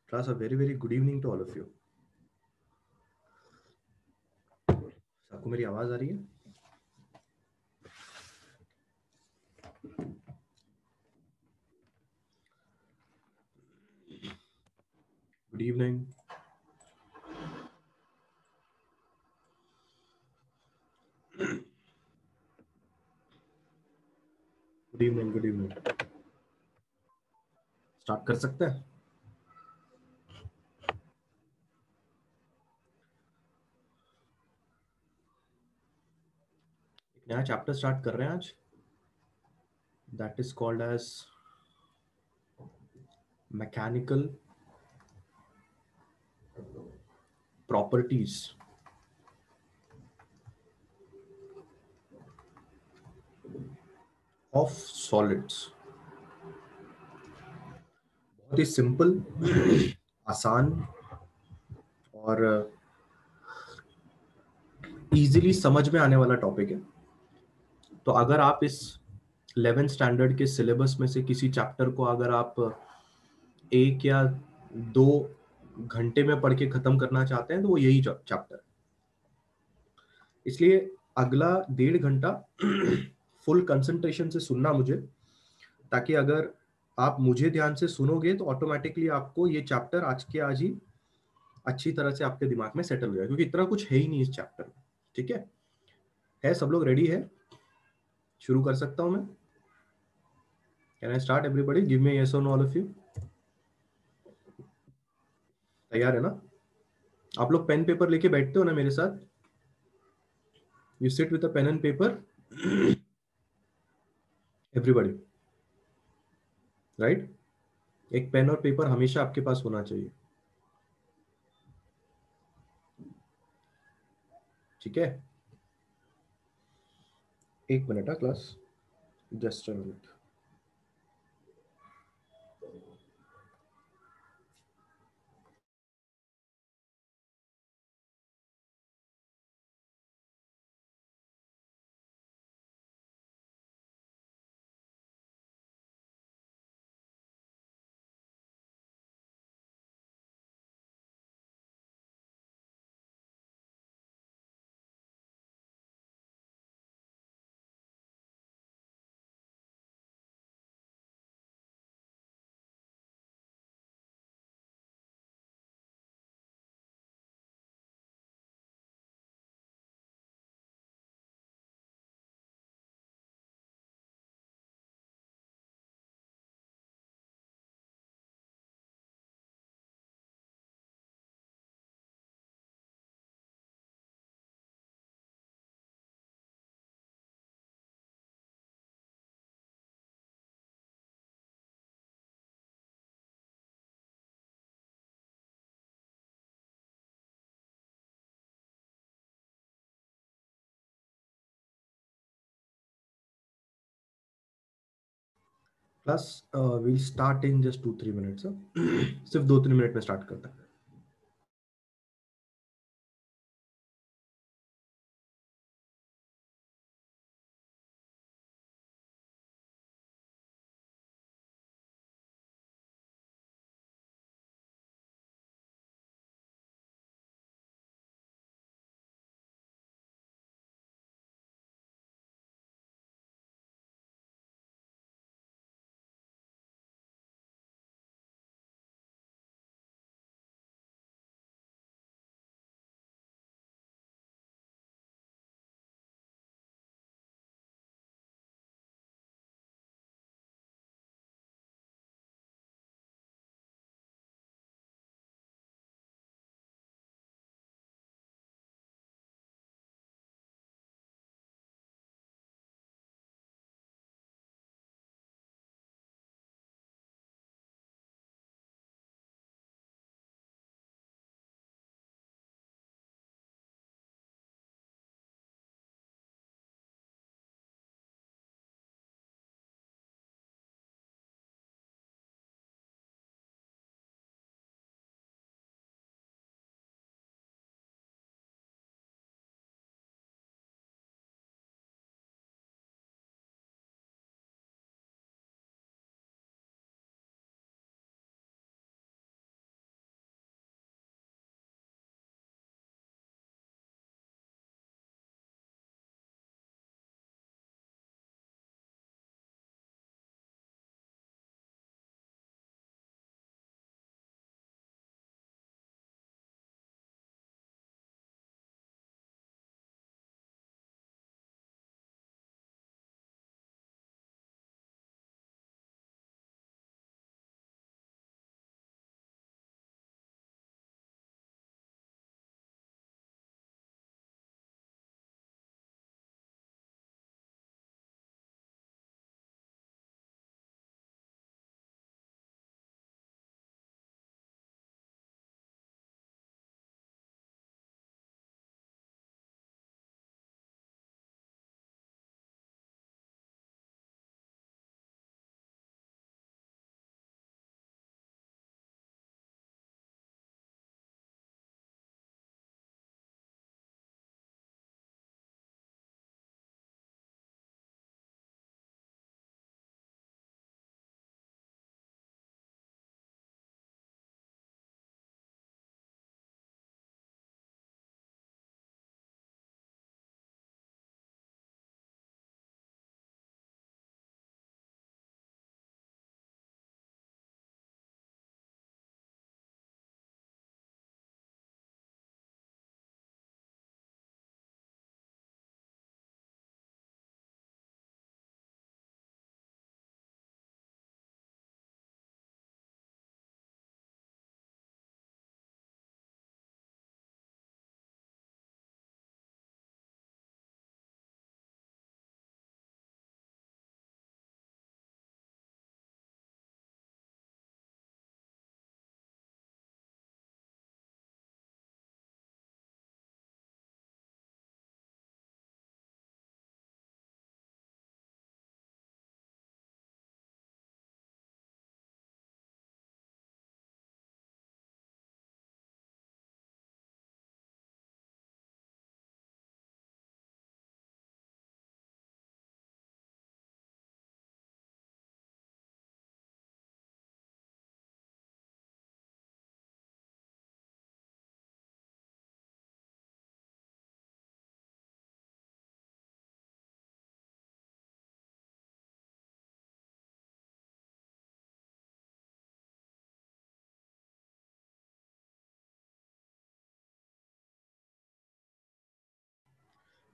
Class, a very, very good evening to all of you. आपको मेरी आवाज आ रही है? Good evening. Good evening. Good evening. Start कर सकते हैं? एक नया चैप्टर स्टार्ट कर रहे हैं आज. That is called as mechanical properties of solids. बहुत ही सिंपल, आसान और इजीली समझ में आने वाला टॉपिक है. तो अगर आप इस 11th स्टैंडर्ड के सिलेबस में से किसी चैप्टर को अगर आप 1 या 2 घंटे में पढ़ के खत्म करना चाहते हैं तो वो यही चैप्टर है. इसलिए अगला 1.5 घंटा फुल कंसंट्रेशन से सुनना मुझे, ताकि अगर आप मुझे ध्यान से सुनोगे तो ऑटोमेटिकली आपको ये चैप्टर आज के आज ही अच्छी तरह से आपके दिमाग में सेटल हो जाएगा, क्योंकि इतना कुछ है ही नहीं इस चैप्टर में. ठीक है सब लोग रेडी है? शुरू कर सकता हूं मैं? Can I start? Everybody give me yes और नो, ऑल ऑफ यू. तैयार है ना? आप लोग पेन पेपर लेके बैठते हो ना मेरे साथ? You sit with a pen and paper, everybody, right? एक पेन और पेपर हमेशा आपके पास होना चाहिए. ठीक है, एक minute class, just a minute. Class will start in just 2-3 minutes. सिर्फ 2-3 मिनट में स्टार्ट करता है.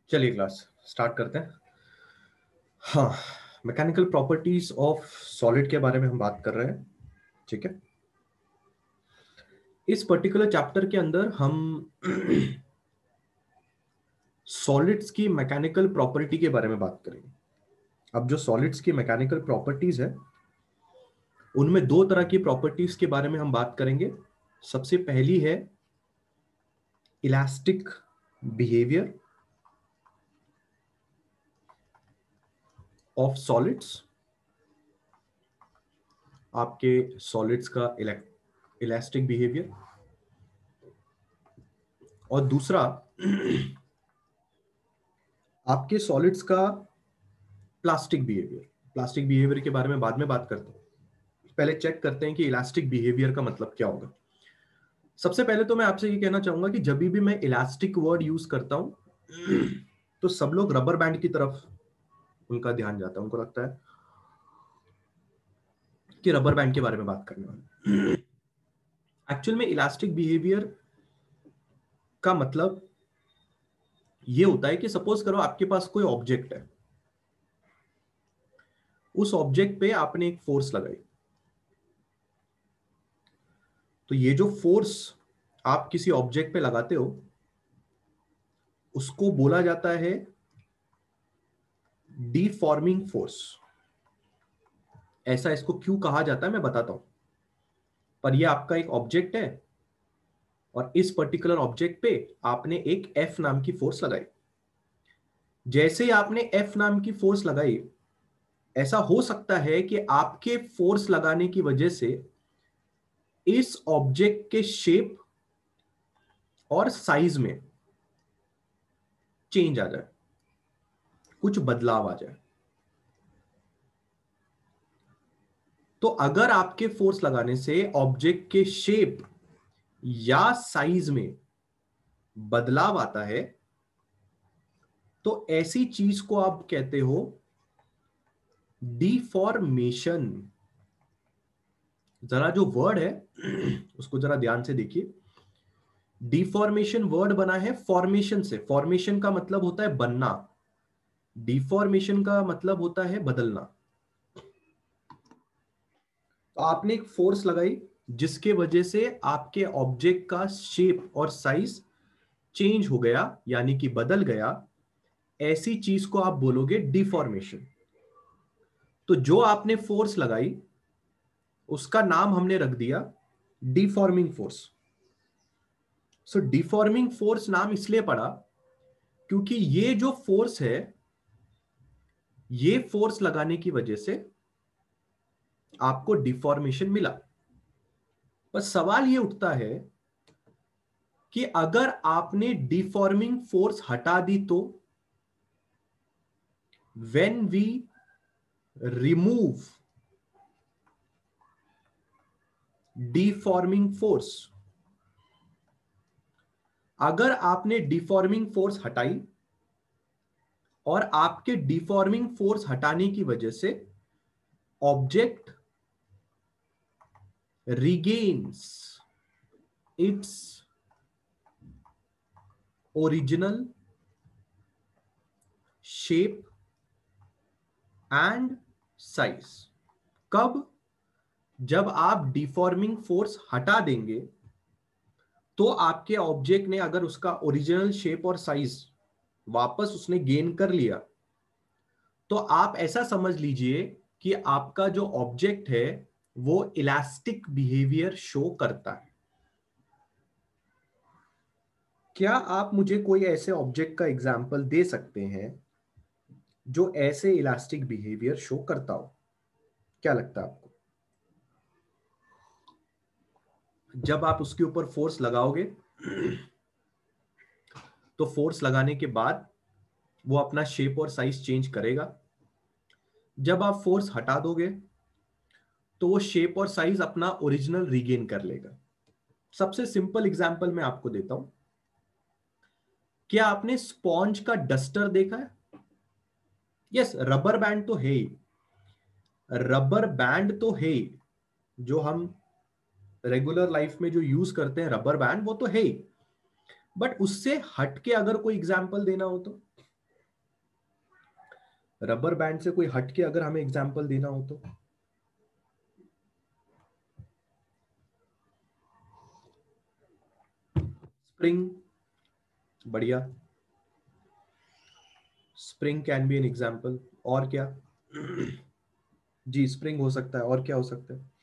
चलिए क्लास स्टार्ट करते हैं। हाँ, मैकेनिकल प्रॉपर्टीज ऑफ सॉलिड के बारे में हम बात कर रहे हैं। ठीक है, इस पर्टिकुलर चैप्टर के अंदर हम सॉलिड्स की मैकेनिकल प्रॉपर्टी के बारे में बात करेंगे। अब जो सॉलिड्स की मैकेनिकल प्रॉपर्टीज है उनमें दो तरह की प्रॉपर्टीज के बारे में हम बात करेंगे। सबसे पहली है इलास्टिक बिहेवियर ऑफ सॉलिड्स, आपके सॉलिड्स का इलास्टिक बिहेवियर, और दूसरा आपके सॉलिड्स का प्लास्टिक बिहेवियर। प्लास्टिक बिहेवियर के बारे में बाद में बात करते हैं, पहले चेक करते हैं कि इलास्टिक बिहेवियर का मतलब क्या होगा। सबसे पहले तो मैं आपसे ये कहना चाहूंगा कि जब भी मैं इलास्टिक वर्ड यूज करता हूं तो सब लोग रबर बैंड की तरफ उनका ध्यान जाता है, उनको लगता है कि रबर बैंड के बारे में बात करने वाले। एक्चुअल में इलास्टिक बिहेवियर का मतलब ये होता है कि सपोज करो आपके पास कोई ऑब्जेक्ट है, उस ऑब्जेक्ट पे आपने एक फोर्स लगाई, तो ये जो फोर्स आप किसी ऑब्जेक्ट पे लगाते हो उसको बोला जाता है डीफॉर्मिंग फोर्स। ऐसा इसको क्यों कहा जाता है मैं बताता हूं, पर ये आपका एक ऑब्जेक्ट है और इस पर्टिकुलर ऑब्जेक्ट पे आपने एक F नाम की फोर्स लगाई। जैसे ही आपने F नाम की फोर्स लगाई, ऐसा हो सकता है कि आपके फोर्स लगाने की वजह से इस ऑब्जेक्ट के शेप और साइज में चेंज आ जाए, कुछ बदलाव आ जाए। तो अगर आपके फोर्स लगाने से ऑब्जेक्ट के शेप या साइज में बदलाव आता है तो ऐसी चीज को आप कहते हो डिफॉर्मेशन। जरा जो वर्ड है उसको जरा ध्यान से देखिए। डिफॉर्मेशन वर्ड बना है फॉर्मेशन से। फॉर्मेशन का मतलब होता है बनना, डिफॉर्मेशन का मतलब होता है बदलना। तो आपने एक फोर्स लगाई जिसके वजह से आपके ऑब्जेक्ट का शेप और साइज चेंज हो गया, यानी कि बदल गया। ऐसी चीज को आप बोलोगे डिफॉर्मेशन। तो जो आपने फोर्स लगाई उसका नाम हमने रख दिया deforming force. So deforming force नाम इसलिए पड़ा क्योंकि ये जो फोर्स है, ये फोर्स लगाने की वजह से आपको डिफॉर्मेशन मिला। पर सवाल ये उठता है कि अगर आपने डिफॉर्मिंग फोर्स हटा दी तो when we remove deforming force, अगर आपने डिफॉर्मिंग फोर्स हटाई और आपके डिफॉर्मिंग फोर्स हटाने की वजह से object regains its original shape and size। कब? जब आप डिफॉर्मिंग फोर्स हटा देंगे तो आपके ऑब्जेक्ट ने अगर उसका ओरिजिनल शेप और साइज वापस उसने गेन कर लिया तो आप ऐसा समझ लीजिए कि आपका जो ऑब्जेक्ट है वो इलास्टिक बिहेवियर शो करता है। क्या आप मुझे कोई ऐसे ऑब्जेक्ट का एग्जाम्पल दे सकते हैं जो ऐसे इलास्टिक बिहेवियर शो करता हो? क्या लगता है आपको? जब आप उसके ऊपर फोर्स लगाओगे तो फोर्स लगाने के बाद वो अपना शेप और साइज चेंज करेगा। जब आप फोर्स हटा दोगे तो वो शेप और साइज अपना ओरिजिनल रीगेन कर लेगा। सबसे सिंपल एग्जांपल मैं आपको देता हूं। क्या आपने स्पॉन्ज का डस्टर देखा है? यस, रबर बैंड तो है ही, रबर बैंड तो है ही। जो हम रेगुलर लाइफ में जो यूज करते हैं रबर बैंड, वो तो है ही। बट उससे हटके अगर कोई एग्जांपल देना हो तो रबर बैंड से कोई हट के अगर हमें एग्जाम्पल देना हो तो स्प्रिंग, बढ़िया, spring can be an example. और क्या? जी स्प्रिंग हो सकता है, और क्या हो सकता है?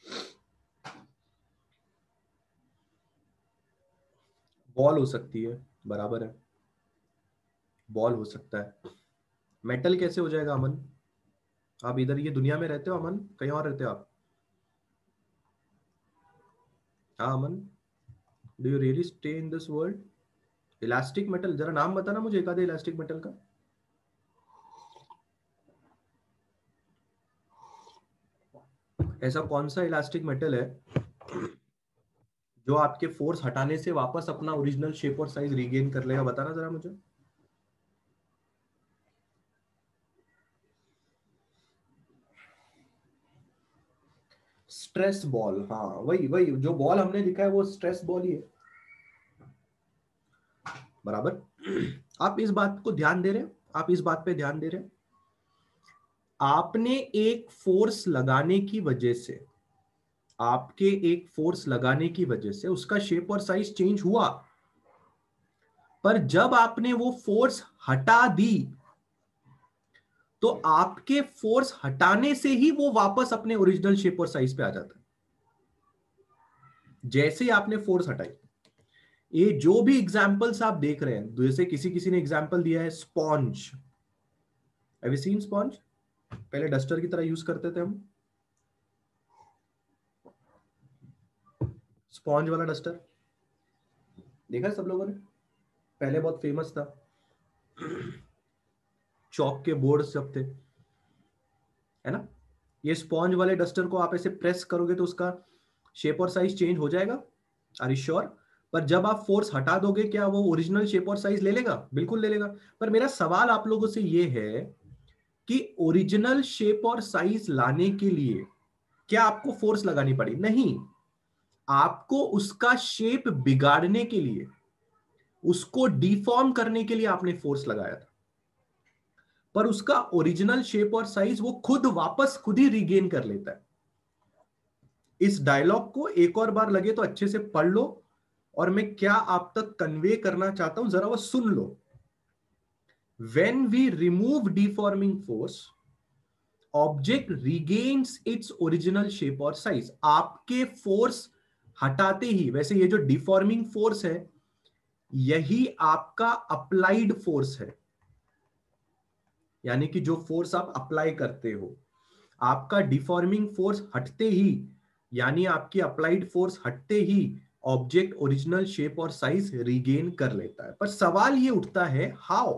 बॉल हो सकती है, बराबर है, बॉल हो सकता है। मेटल कैसे हो जाएगा अमन? आप इधर ये दुनिया में रहते हो अमन, कहीं और रहते हो आप? हाँ Aman, do you really stay in this world? Elastic metal, जरा नाम बताना मुझे एक आधे इलास्टिक मेटल का। ऐसा कौन सा इलास्टिक मेटल है जो आपके फोर्स हटाने से वापस अपना ओरिजिनल शेप और साइज रीगेन कर लेगा? बताना जरा मुझे। स्ट्रेस बॉल, हाँ वही वही जो बॉल हमने लिखा है वो स्ट्रेस बॉल ही है, बराबर। आप इस बात को ध्यान दे रहे हैं, आप इस बात पे ध्यान दे रहे हैं, आपने एक फोर्स लगाने की वजह से, आपके एक फोर्स लगाने की वजह से उसका शेप और साइज चेंज हुआ, पर जब आपने वो फोर्स हटा दी तो आपके फोर्स हटाने से ही वो वापस अपने ओरिजिनल शेप और साइज पे आ जाता है। जैसे ही आपने फोर्स हटाई, ये जो भी एग्जांपल्स आप देख रहे हैं, जैसे किसी किसी ने एग्जांपल दिया है sponge, have you seen sponge? पहले डस्टर की तरह यूज करते थे हम, स्पॉन्ज वाला डस्टर देखा है सब लोगों ने, पहले बहुत फेमस था, चौक के बोर्ड सब थे, है ना? ये स्पॉन्ज वाले डस्टर को आप ऐसे प्रेस करोगे तो उसका शेप और साइज चेंज हो जाएगा, आर यू श्योर? पर जब आप फोर्स हटा दोगे क्या वो ओरिजिनल शेप और साइज ले लेगा? बिल्कुल ले लेगा। पर मेरा सवाल आप लोगों से ये है कि ओरिजिनल शेप और साइज लाने के लिए क्या आपको फोर्स लगानी पड़ी? नहीं, आपको उसका शेप बिगाड़ने के लिए, उसको डिफॉर्म करने के लिए आपने फोर्स लगाया था, पर उसका ओरिजिनल शेप और साइज वो खुद वापस खुद ही रिगेन कर लेता है। इस डायलॉग को एक और बार लगे तो अच्छे से पढ़ लो, और मैं क्या आप तक कन्वे करना चाहता हूं जरा वो सुन लो। When we remove deforming force, object regains its original shape और साइज। आपके फोर्स हटाते ही, वैसे ये जो डिफॉर्मिंग फोर्स है यही आपका अप्लाइड फोर्स है, यानी कि जो फोर्स आप अप्लाई करते हो, आपका डिफॉर्मिंग फोर्स हटते ही, यानी आपकी अप्लाइड फोर्स हटते ही ऑब्जेक्ट ओरिजिनल शेप और साइज रिगेन कर लेता है। पर सवाल ये उठता है हाउ,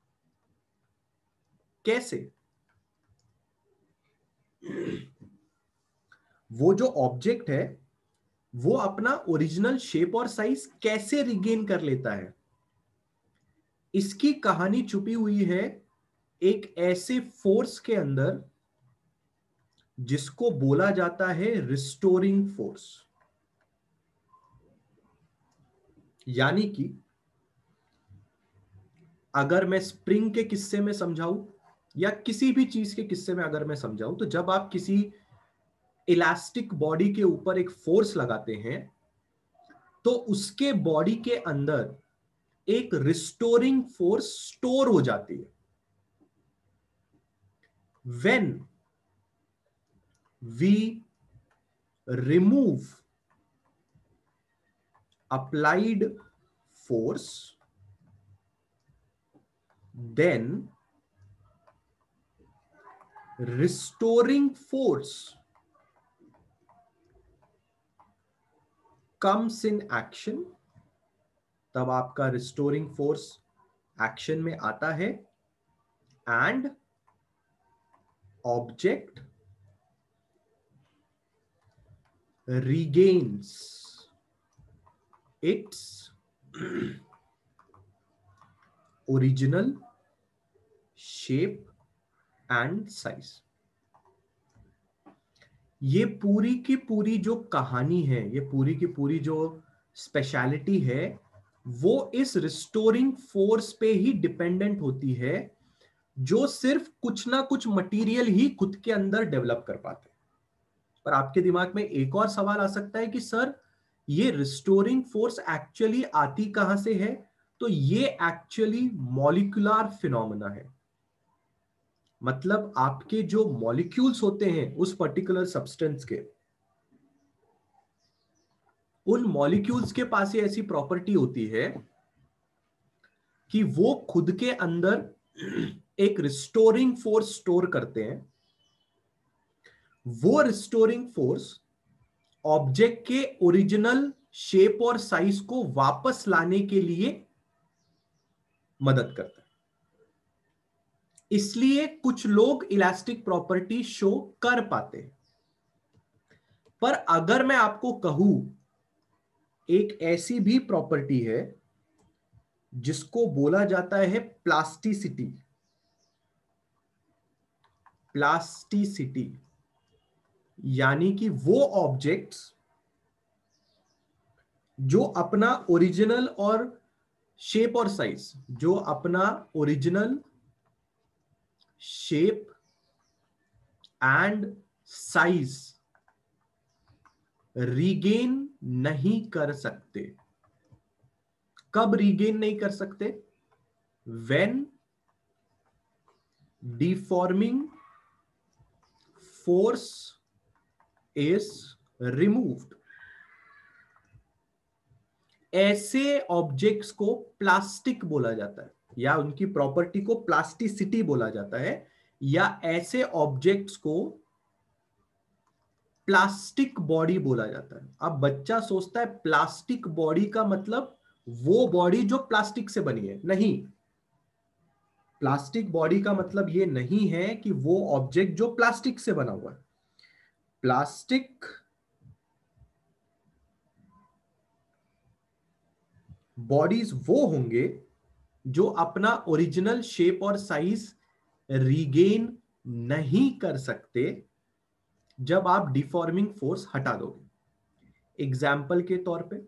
कैसे? वो जो ऑब्जेक्ट है वो अपना ओरिजिनल शेप और साइज कैसे रिगेन कर लेता है? इसकी कहानी छुपी हुई है एक ऐसे फोर्स के अंदर जिसको बोला जाता है रिस्टोरिंग फोर्स। यानी कि अगर मैं स्प्रिंग के किस्से में समझाऊं या किसी भी चीज के किस्से में अगर मैं समझाऊं, तो जब आप किसी इलास्टिक बॉडी के ऊपर एक फोर्स लगाते हैं तो उसके बॉडी के अंदर एक रिस्टोरिंग फोर्स स्टोर हो जाती है। When we remove applied force, then restoring force comes in action। तब आपका रिस्टोरिंग फोर्स एक्शन में आता है and object regains its original shape and size। ये पूरी की पूरी जो कहानी है, ये पूरी की पूरी जो स्पेशलिटी है, वो इस रिस्टोरिंग फोर्स पे ही डिपेंडेंट होती है, जो सिर्फ कुछ ना कुछ मटेरियल ही खुद के अंदर डेवलप कर पाते हैं। पर आपके दिमाग में एक और सवाल आ सकता है कि सर ये रिस्टोरिंग फोर्स एक्चुअली आती कहां से है? तो ये एक्चुअली मॉलिक्यूलर फिनोमेना है। मतलब आपके जो मॉलिक्यूल्स होते हैं उस पर्टिकुलर सब्सटेंस के, उन मॉलिक्यूल्स के पास ये ऐसी प्रॉपर्टी होती है कि वो खुद के अंदर एक रिस्टोरिंग फोर्स स्टोर करते हैं। वो रिस्टोरिंग फोर्स ऑब्जेक्ट के ओरिजिनल शेप और साइज को वापस लाने के लिए मदद करता है। इसलिए कुछ लोग इलास्टिक प्रॉपर्टी शो कर पाते हैं। पर अगर मैं आपको कहूं एक ऐसी भी प्रॉपर्टी है जिसको बोला जाता है प्लास्टिसिटी। प्लास्टिसिटी यानी कि वो ऑब्जेक्ट्स जो अपना ओरिजिनल और शेप और साइज, जो अपना original shape and size regain नहीं कर सकते। कब रीगेन नहीं कर सकते? When deforming force is removed. ऐसे ऑब्जेक्ट्स को प्लास्टिक बोला जाता है, या उनकी प्रॉपर्टी को प्लास्टिसिटी बोला जाता है, या ऐसे ऑब्जेक्ट्स को प्लास्टिक बॉडी बोला जाता है। अब बच्चा सोचता है प्लास्टिक बॉडी का मतलब वो बॉडी जो प्लास्टिक से बनी है। नहीं, प्लास्टिक बॉडी का मतलब ये नहीं है कि वो ऑब्जेक्ट जो प्लास्टिक से बना हुआ है। प्लास्टिक बॉडीज वो होंगे जो अपना ओरिजिनल शेप और साइज रीगेन नहीं कर सकते जब आप डिफॉर्मिंग फोर्स हटा दोगे। एग्जाम्पल के तौर पे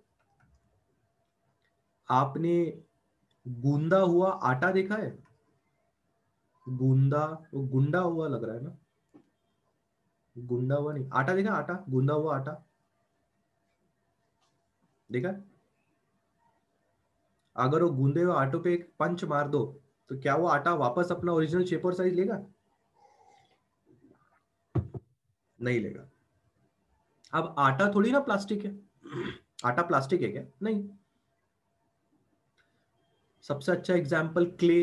आपने गूंदा हुआ आटा देखा है? गूंदा, वो गुंडा हुआ लग रहा है ना? गुंडा हुआ नहीं, आटा देखा? आटा, गूंदा हुआ आटा देखा? अगर वो गूंदे हुए आटो पे एक पंच मार दो तो क्या वो आटा वापस अपना ओरिजिनल शेप और साइज लेगा? नहीं लेगा। अब आटा थोड़ी ना प्लास्टिक है। आटा प्लास्टिक है क्या? नहीं। सबसे अच्छा एग्जाम्पल क्ले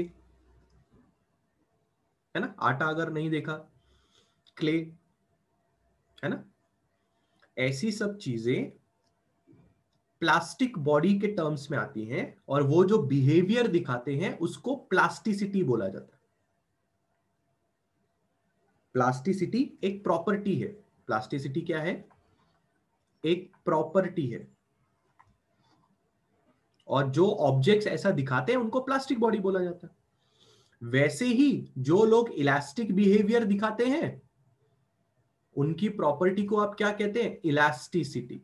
है ना। आटा अगर नहीं देखा, क्ले है ना। ऐसी सब चीजें प्लास्टिक बॉडी के टर्म्स में आती हैं, और वो जो बिहेवियर दिखाते हैं उसको प्लास्टिसिटी बोला जाता है। प्लास्टिसिटी एक प्रॉपर्टी है। प्लास्टिसिटी क्या है? एक प्रॉपर्टी है। और जो ऑब्जेक्ट्स ऐसा दिखाते हैं उनको प्लास्टिक बॉडी बोला जाता है। वैसे ही जो लोग इलास्टिक बिहेवियर दिखाते हैं उनकी प्रॉपर्टी को आप क्या कहते हैं? इलास्टिसिटी।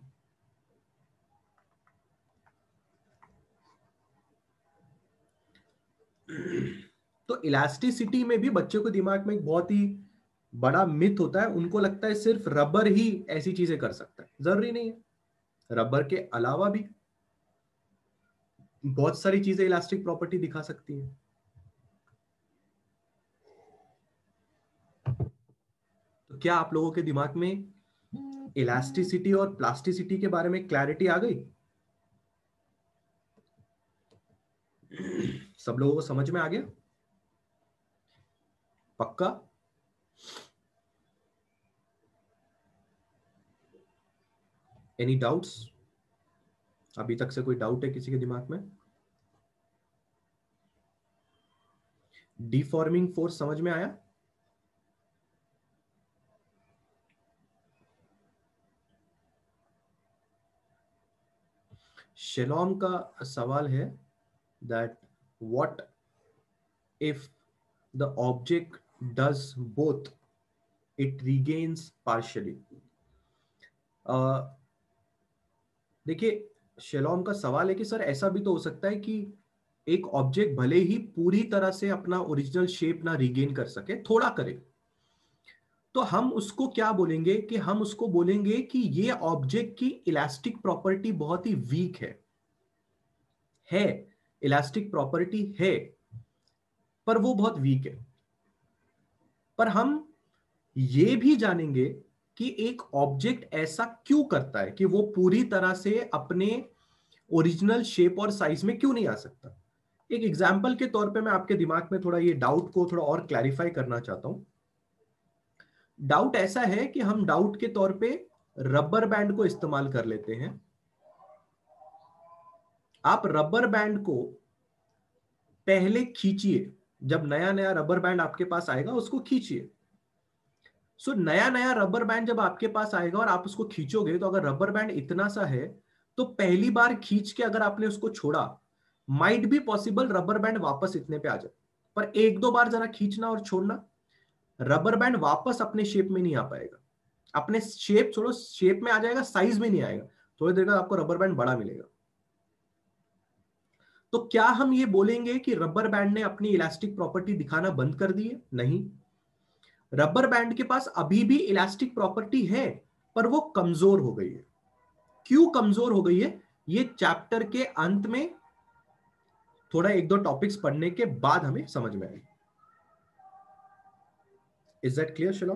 तो इलास्टिसिटी में भी बच्चों के दिमाग में एक बहुत ही बड़ा मिथ होता है। उनको लगता है सिर्फ रबर ही ऐसी चीजें कर सकता है। जरूरी नहीं है। रबर के अलावा भी बहुत सारी चीजें इलास्टिक प्रॉपर्टी दिखा सकती हैं। तो क्या आप लोगों के दिमाग में इलास्टिसिटी और प्लास्टिसिटी के बारे में क्लैरिटी आ गई? सब लोगों को समझ में आ गया? पक्का? Any doubts? अभी तक से कोई डाउट है किसी के दिमाग में? डिफॉर्मिंग फोर्स समझ में आया? शेलॉम का सवाल है that what if the object does both, it regains partially। देखिए, शेलॉम का सवाल है कि सर ऐसा भी तो हो सकता है कि एक ऑब्जेक्ट भले ही पूरी तरह से अपना ओरिजिनल शेप ना रिगेन कर सके, थोड़ा करे, तो हम उसको क्या बोलेंगे कि हम उसको बोलेंगे कि ये ऑब्जेक्ट की इलास्टिक प्रॉपर्टी बहुत ही वीक है, इलास्टिक प्रॉपर्टी है पर वो बहुत वीक है। पर हम ये भी जानेंगे कि एक ऑब्जेक्ट ऐसा क्यों करता है कि वो पूरी तरह से अपने ओरिजिनल शेप और साइज में क्यों नहीं आ सकता। एक एग्जांपल के तौर पे मैं आपके दिमाग में थोड़ा ये डाउट को थोड़ा और क्लैरिफाई करना चाहता हूं। डाउट ऐसा है कि हम डाउट के तौर पे रबर बैंड को इस्तेमाल कर लेते हैं। आप रबर बैंड को पहले खींचिए, जब नया नया रबर बैंड आपके पास आएगा उसको खींचिए। सो नया नया रबर बैंड जब आपके पास आएगा और आप उसको खींचोगे, तो अगर रबर बैंड इतना सा है तो पहली बार खींच के अगर आपने उसको छोड़ा, might be possible rubber band वापस इतने पे आ जाए। पर एक दो बार जरा खींचना और छोड़ना, रबर बैंड वापस अपने शेप में नहीं आ पाएगा। अपने शेप छोड़ो, शेप में आ जाएगा, साइज में नहीं आएगा। थोड़ी देर बाद आपको रबर बैंड बड़ा मिलेगा। तो क्या हम ये बोलेंगे कि रबर बैंड ने अपनी इलास्टिक प्रॉपर्टी दिखाना बंद कर दी है? नहीं, रबर बैंड के पास अभी भी इलास्टिक प्रॉपर्टी है, पर वो कमजोर हो गई है। क्यों कमजोर हो गई है, ये चैप्टर के अंत में थोड़ा एक दो टॉपिक्स पढ़ने के बाद हमें समझ में आएगी। Is that clear Shillong?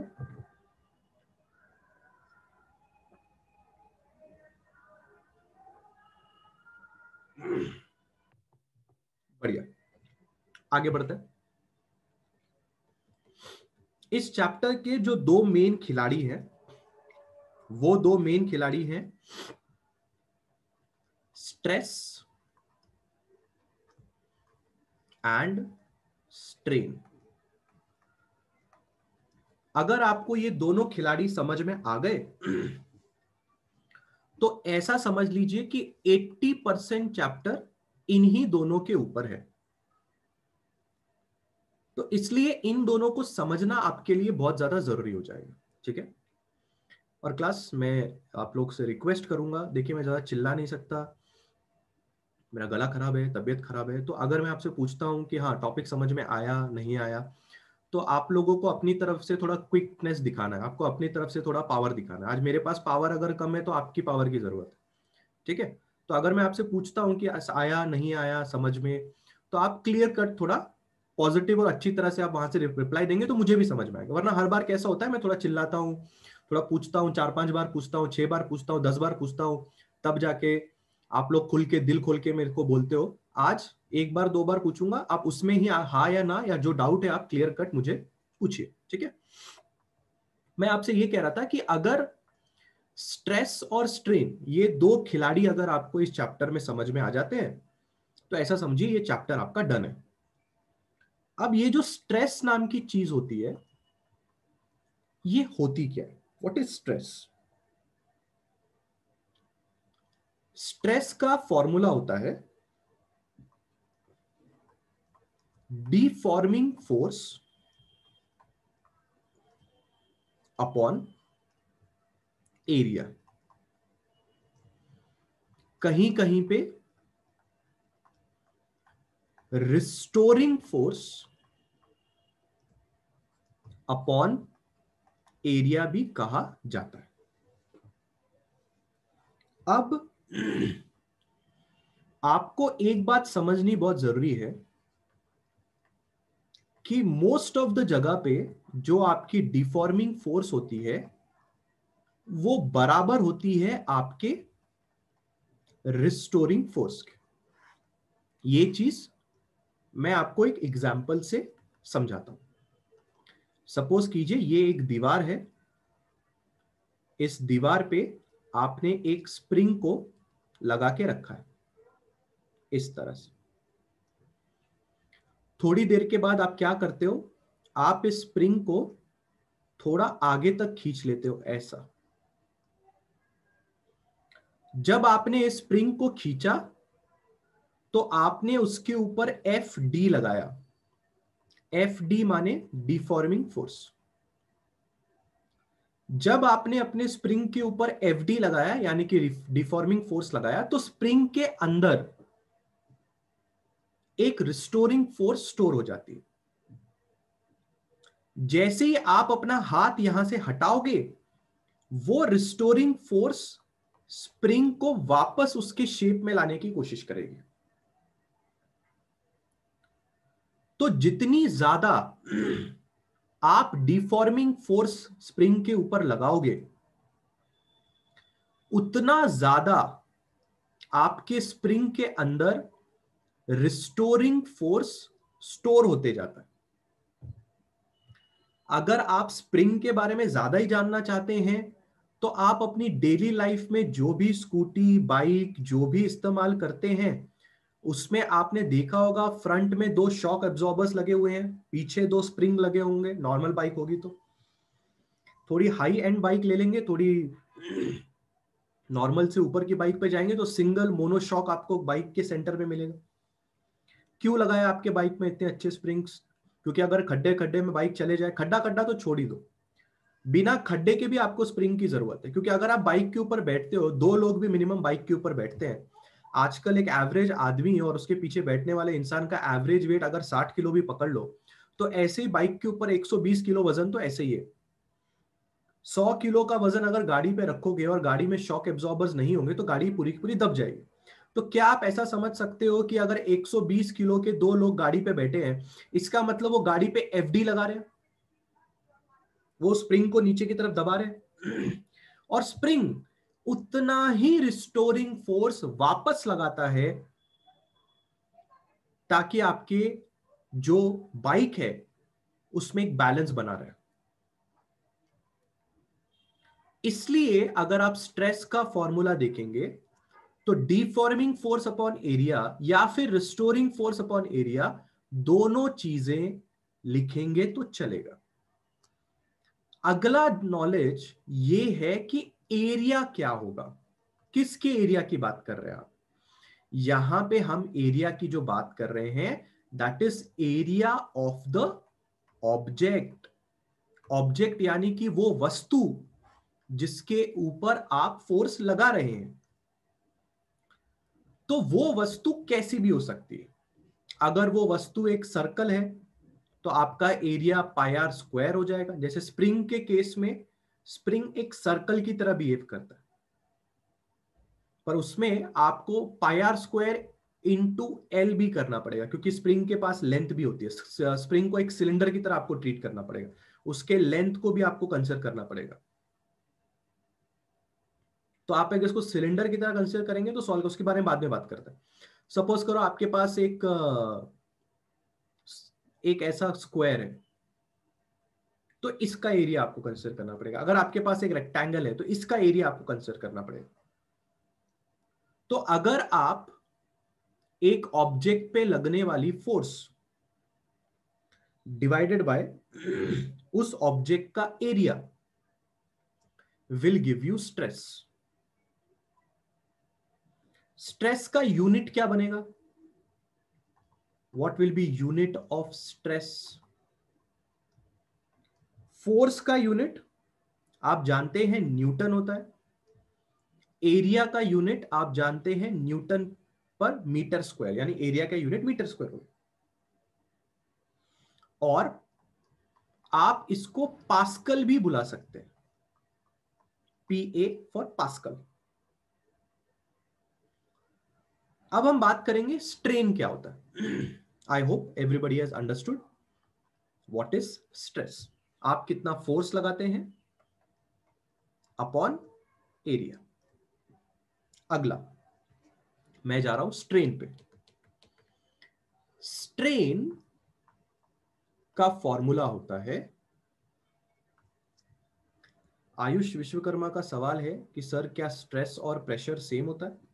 बढ़िया, आगे बढ़ते हैं। इस चैप्टर के जो दो मेन खिलाड़ी हैं, वो दो मेन खिलाड़ी हैं स्ट्रेस एंड स्ट्रेन। अगर आपको ये दोनों खिलाड़ी समझ में आ गए तो ऐसा समझ लीजिए कि 80% चैप्टर इन्हीं दोनों के ऊपर है। तो इसलिए इन दोनों को समझना आपके लिए बहुत ज्यादा जरूरी हो जाएगा। ठीक है। और क्लास, मैं आप लोग से रिक्वेस्ट करूंगा, देखिए मैं ज्यादा चिल्ला नहीं सकता, मेरा गला खराब है, तबीयत खराब है। तो अगर मैं आपसे पूछता हूं कि हाँ टॉपिक समझ में आया नहीं आया, तो आप लोगों को अपनी तरफ से थोड़ा क्विकनेस दिखाना है, आपको अपनी तरफ से थोड़ा पावर दिखाना है। आज मेरे पास पावर अगर कम है तो आपकी पावर की जरूरत है। ठीक है। तो अगर मैं आपसे पूछता हूं कि आया नहीं आया समझ में, तो आप क्लियर कट थोड़ा पॉजिटिव और अच्छी तरह से आप वहां से रिप्लाई देंगे तो मुझे भी समझ में आएगा। वरना हर बार कैसा होता है, मैं थोड़ा चिल्लाता हूँ, थोड़ा पूछता हूँ, 4-5 बार पूछता हूँ, 6 बार पूछता हूँ, 10 बार पूछता हूँ, तब जाके आप लोग खुल के दिल खोल के मेरे को बोलते हो। आज एक बार दो बार पूछूंगा, आप उसमें ही हाँ या ना या जो डाउट है आप क्लियर कट मुझे पूछिए। ठीक है। मैं आपसे ये कह रहा था कि अगर स्ट्रेस और स्ट्रेन ये दो खिलाड़ी अगर आपको इस चैप्टर में समझ में आ जाते हैं, तो ऐसा समझिए ये चैप्टर आपका डन है। अब ये जो स्ट्रेस नाम की चीज होती है, ये होती क्या है? What is stress? स्ट्रेस का फॉर्मूला होता है डिफॉर्मिंग फोर्स अपॉन एरिया। कहीं कहीं पे रिस्टोरिंग फोर्स अपॉन एरिया भी कहा जाता है। अब आपको एक बात समझनी बहुत जरूरी है कि मोस्ट ऑफ द जगह पे जो आपकी डिफॉर्मिंग फोर्स होती है वो बराबर होती है आपके रिस्टोरिंग फोर्स के। ये चीज मैं आपको एक एग्जांपल से समझाता हूं। सपोज कीजिए ये एक दीवार है, इस दीवार पे आपने एक स्प्रिंग को लगा के रखा है इस तरह से। थोड़ी देर के बाद आप क्या करते हो, आप इस स्प्रिंग को थोड़ा आगे तक खींच लेते हो ऐसा। जब आपने इस स्प्रिंग को खींचा तो आपने उसके ऊपर एफ डी लगाया। एफ डी माने डिफॉर्मिंग फोर्स। जब आपने अपने स्प्रिंग के ऊपर एफ डी लगाया यानी कि डिफॉर्मिंग फोर्स लगाया, तो स्प्रिंग के अंदर एक रिस्टोरिंग फोर्स स्टोर हो जाती है। जैसे ही आप अपना हाथ यहां से हटाओगे, वो रिस्टोरिंग फोर्स स्प्रिंग को वापस उसके शेप में लाने की कोशिश करेगी। तो जितनी ज्यादा आप डिफॉर्मिंग फोर्स स्प्रिंग के ऊपर लगाओगे, उतना ज्यादा आपके स्प्रिंग के अंदर रिस्टोरिंग फोर्स स्टोर होते जाता है। अगर आप स्प्रिंग के बारे में ज्यादा ही जानना चाहते हैं, तो आप अपनी डेली लाइफ में जो भी स्कूटी, बाइक जो भी इस्तेमाल करते हैं, उसमें आपने देखा होगा फ्रंट में 2 शॉक एब्जॉर्बर्स लगे हुए हैं, पीछे 2 स्प्रिंग लगे होंगे। नॉर्मल बाइक होगी तो, थोड़ी हाई एंड बाइक ले लेंगे, थोड़ी नॉर्मल से ऊपर की बाइक पे जाएंगे तो सिंगल मोनो शॉक आपको बाइक के सेंटर में मिलेगा। क्यों लगाया आपके बाइक में इतने अच्छे स्प्रिंग्स? क्योंकि अगर खड्डे खड्डे में बाइक चले जाए, खड्डा खड्डा तो छोड़ ही दो, बिना खड्डे के भी आपको स्प्रिंग की जरूरत है। क्योंकि अगर आप बाइक के ऊपर बैठते हो, 2 लोग भी मिनिमम बाइक के ऊपर बैठते हैं, आजकल एक एवरेज आदमी और उसके पीछे बैठने वाले इंसान का एवरेज वेट अगर 60 किलो भी पकड़ लो, तो ऐसे ही बाइक के ऊपर 120 किलो वजन तो ऐसे ही है। 100 किलो का वजन अगर गाड़ी पे रखोगे और गाड़ी में शॉक एब्जॉर्बर्स नहीं होंगे, तो गाड़ी पूरी की पूरी दब जाएगी। तो क्या आप ऐसा समझ सकते हो कि अगर 120 किलो के 2 लोग गाड़ी पे बैठे हैं, इसका मतलब वो गाड़ी पे एफडी लगा रहे हैं, वो स्प्रिंग को नीचे की तरफ दबा रहे हैं। और स्प्रिंग उतना ही रिस्टोरिंग फोर्स वापस लगाता है, ताकि आपके जो बाइक है उसमें एक बैलेंस बना रहे। इसलिए अगर आप स्ट्रेस का फॉर्मूला देखेंगे, तो डिफॉर्मिंग फोर्स अपॉन एरिया या फिर रिस्टोरिंग फोर्स अपॉन एरिया, दोनों चीजें लिखेंगे तो चलेगा। अगला नॉलेज ये है कि एरिया क्या होगा, किसके एरिया की बात कर रहे हैं आप? यहां पे हम एरिया की जो बात कर रहे हैं, that is area of the object. Object यानी कि वो वस्तु जिसके ऊपर आप फोर्स लगा रहे हैं। तो वो वस्तु कैसी भी हो सकती है। अगर वो वस्तु एक सर्कल है, तो आपका एरिया पाई आर स्क्वायर हो जाएगा। जैसे स्प्रिंग के केस में, स्प्रिंग एक सर्कल की तरह बिहेव करता है, पर उसमें आपको pi r square into L भी करना पड़ेगा, क्योंकि स्प्रिंग के पास लेंथ भी होती है। स्प्रिंग को एक सिलेंडर की तरह आपको ट्रीट करना पड़ेगा, उसके लेंथ को भी आपको कंसिडर करना पड़ेगा। तो आप अगर इसको सिलेंडर की तरह कंसिडर करेंगे तो सॉल्व, उसके बारे में बाद में बात करते हैं। सपोज करो आपके पास एक ऐसा स्क्वायर है, तो इसका एरिया आपको कंसिडर करना पड़ेगा। अगर आपके पास एक रेक्टेंगल है, तो इसका एरिया आपको कंसिडर करना पड़ेगा। तो अगर आप एक ऑब्जेक्ट पे लगने वाली फोर्स डिवाइडेड बाय उस ऑब्जेक्ट का area will give you stress. Stress का यूनिट क्या बनेगा? What will be unit of stress? Force का यूनिट आप जानते हैं न्यूटन होता है। एरिया का यूनिट आप जानते हैं न्यूटन पर मीटर स्क्वायर, यानी एरिया का यूनिट मीटर स्क्वायर होगा। और आप इसको पास्कल भी बुला सकते हैं, पीए फॉर पास्कल। अब हम बात करेंगे स्ट्रेन क्या होता है। I hope everybody has understood what is stress. आप कितना फोर्स लगाते हैं अपॉन एरिया। अगला मैं जा रहा हूं स्ट्रेन पे। स्ट्रेन का फॉर्मूला होता है, आयुष विश्वकर्मा का सवाल है कि सर क्या स्ट्रेस और प्रेशर सेम होता है?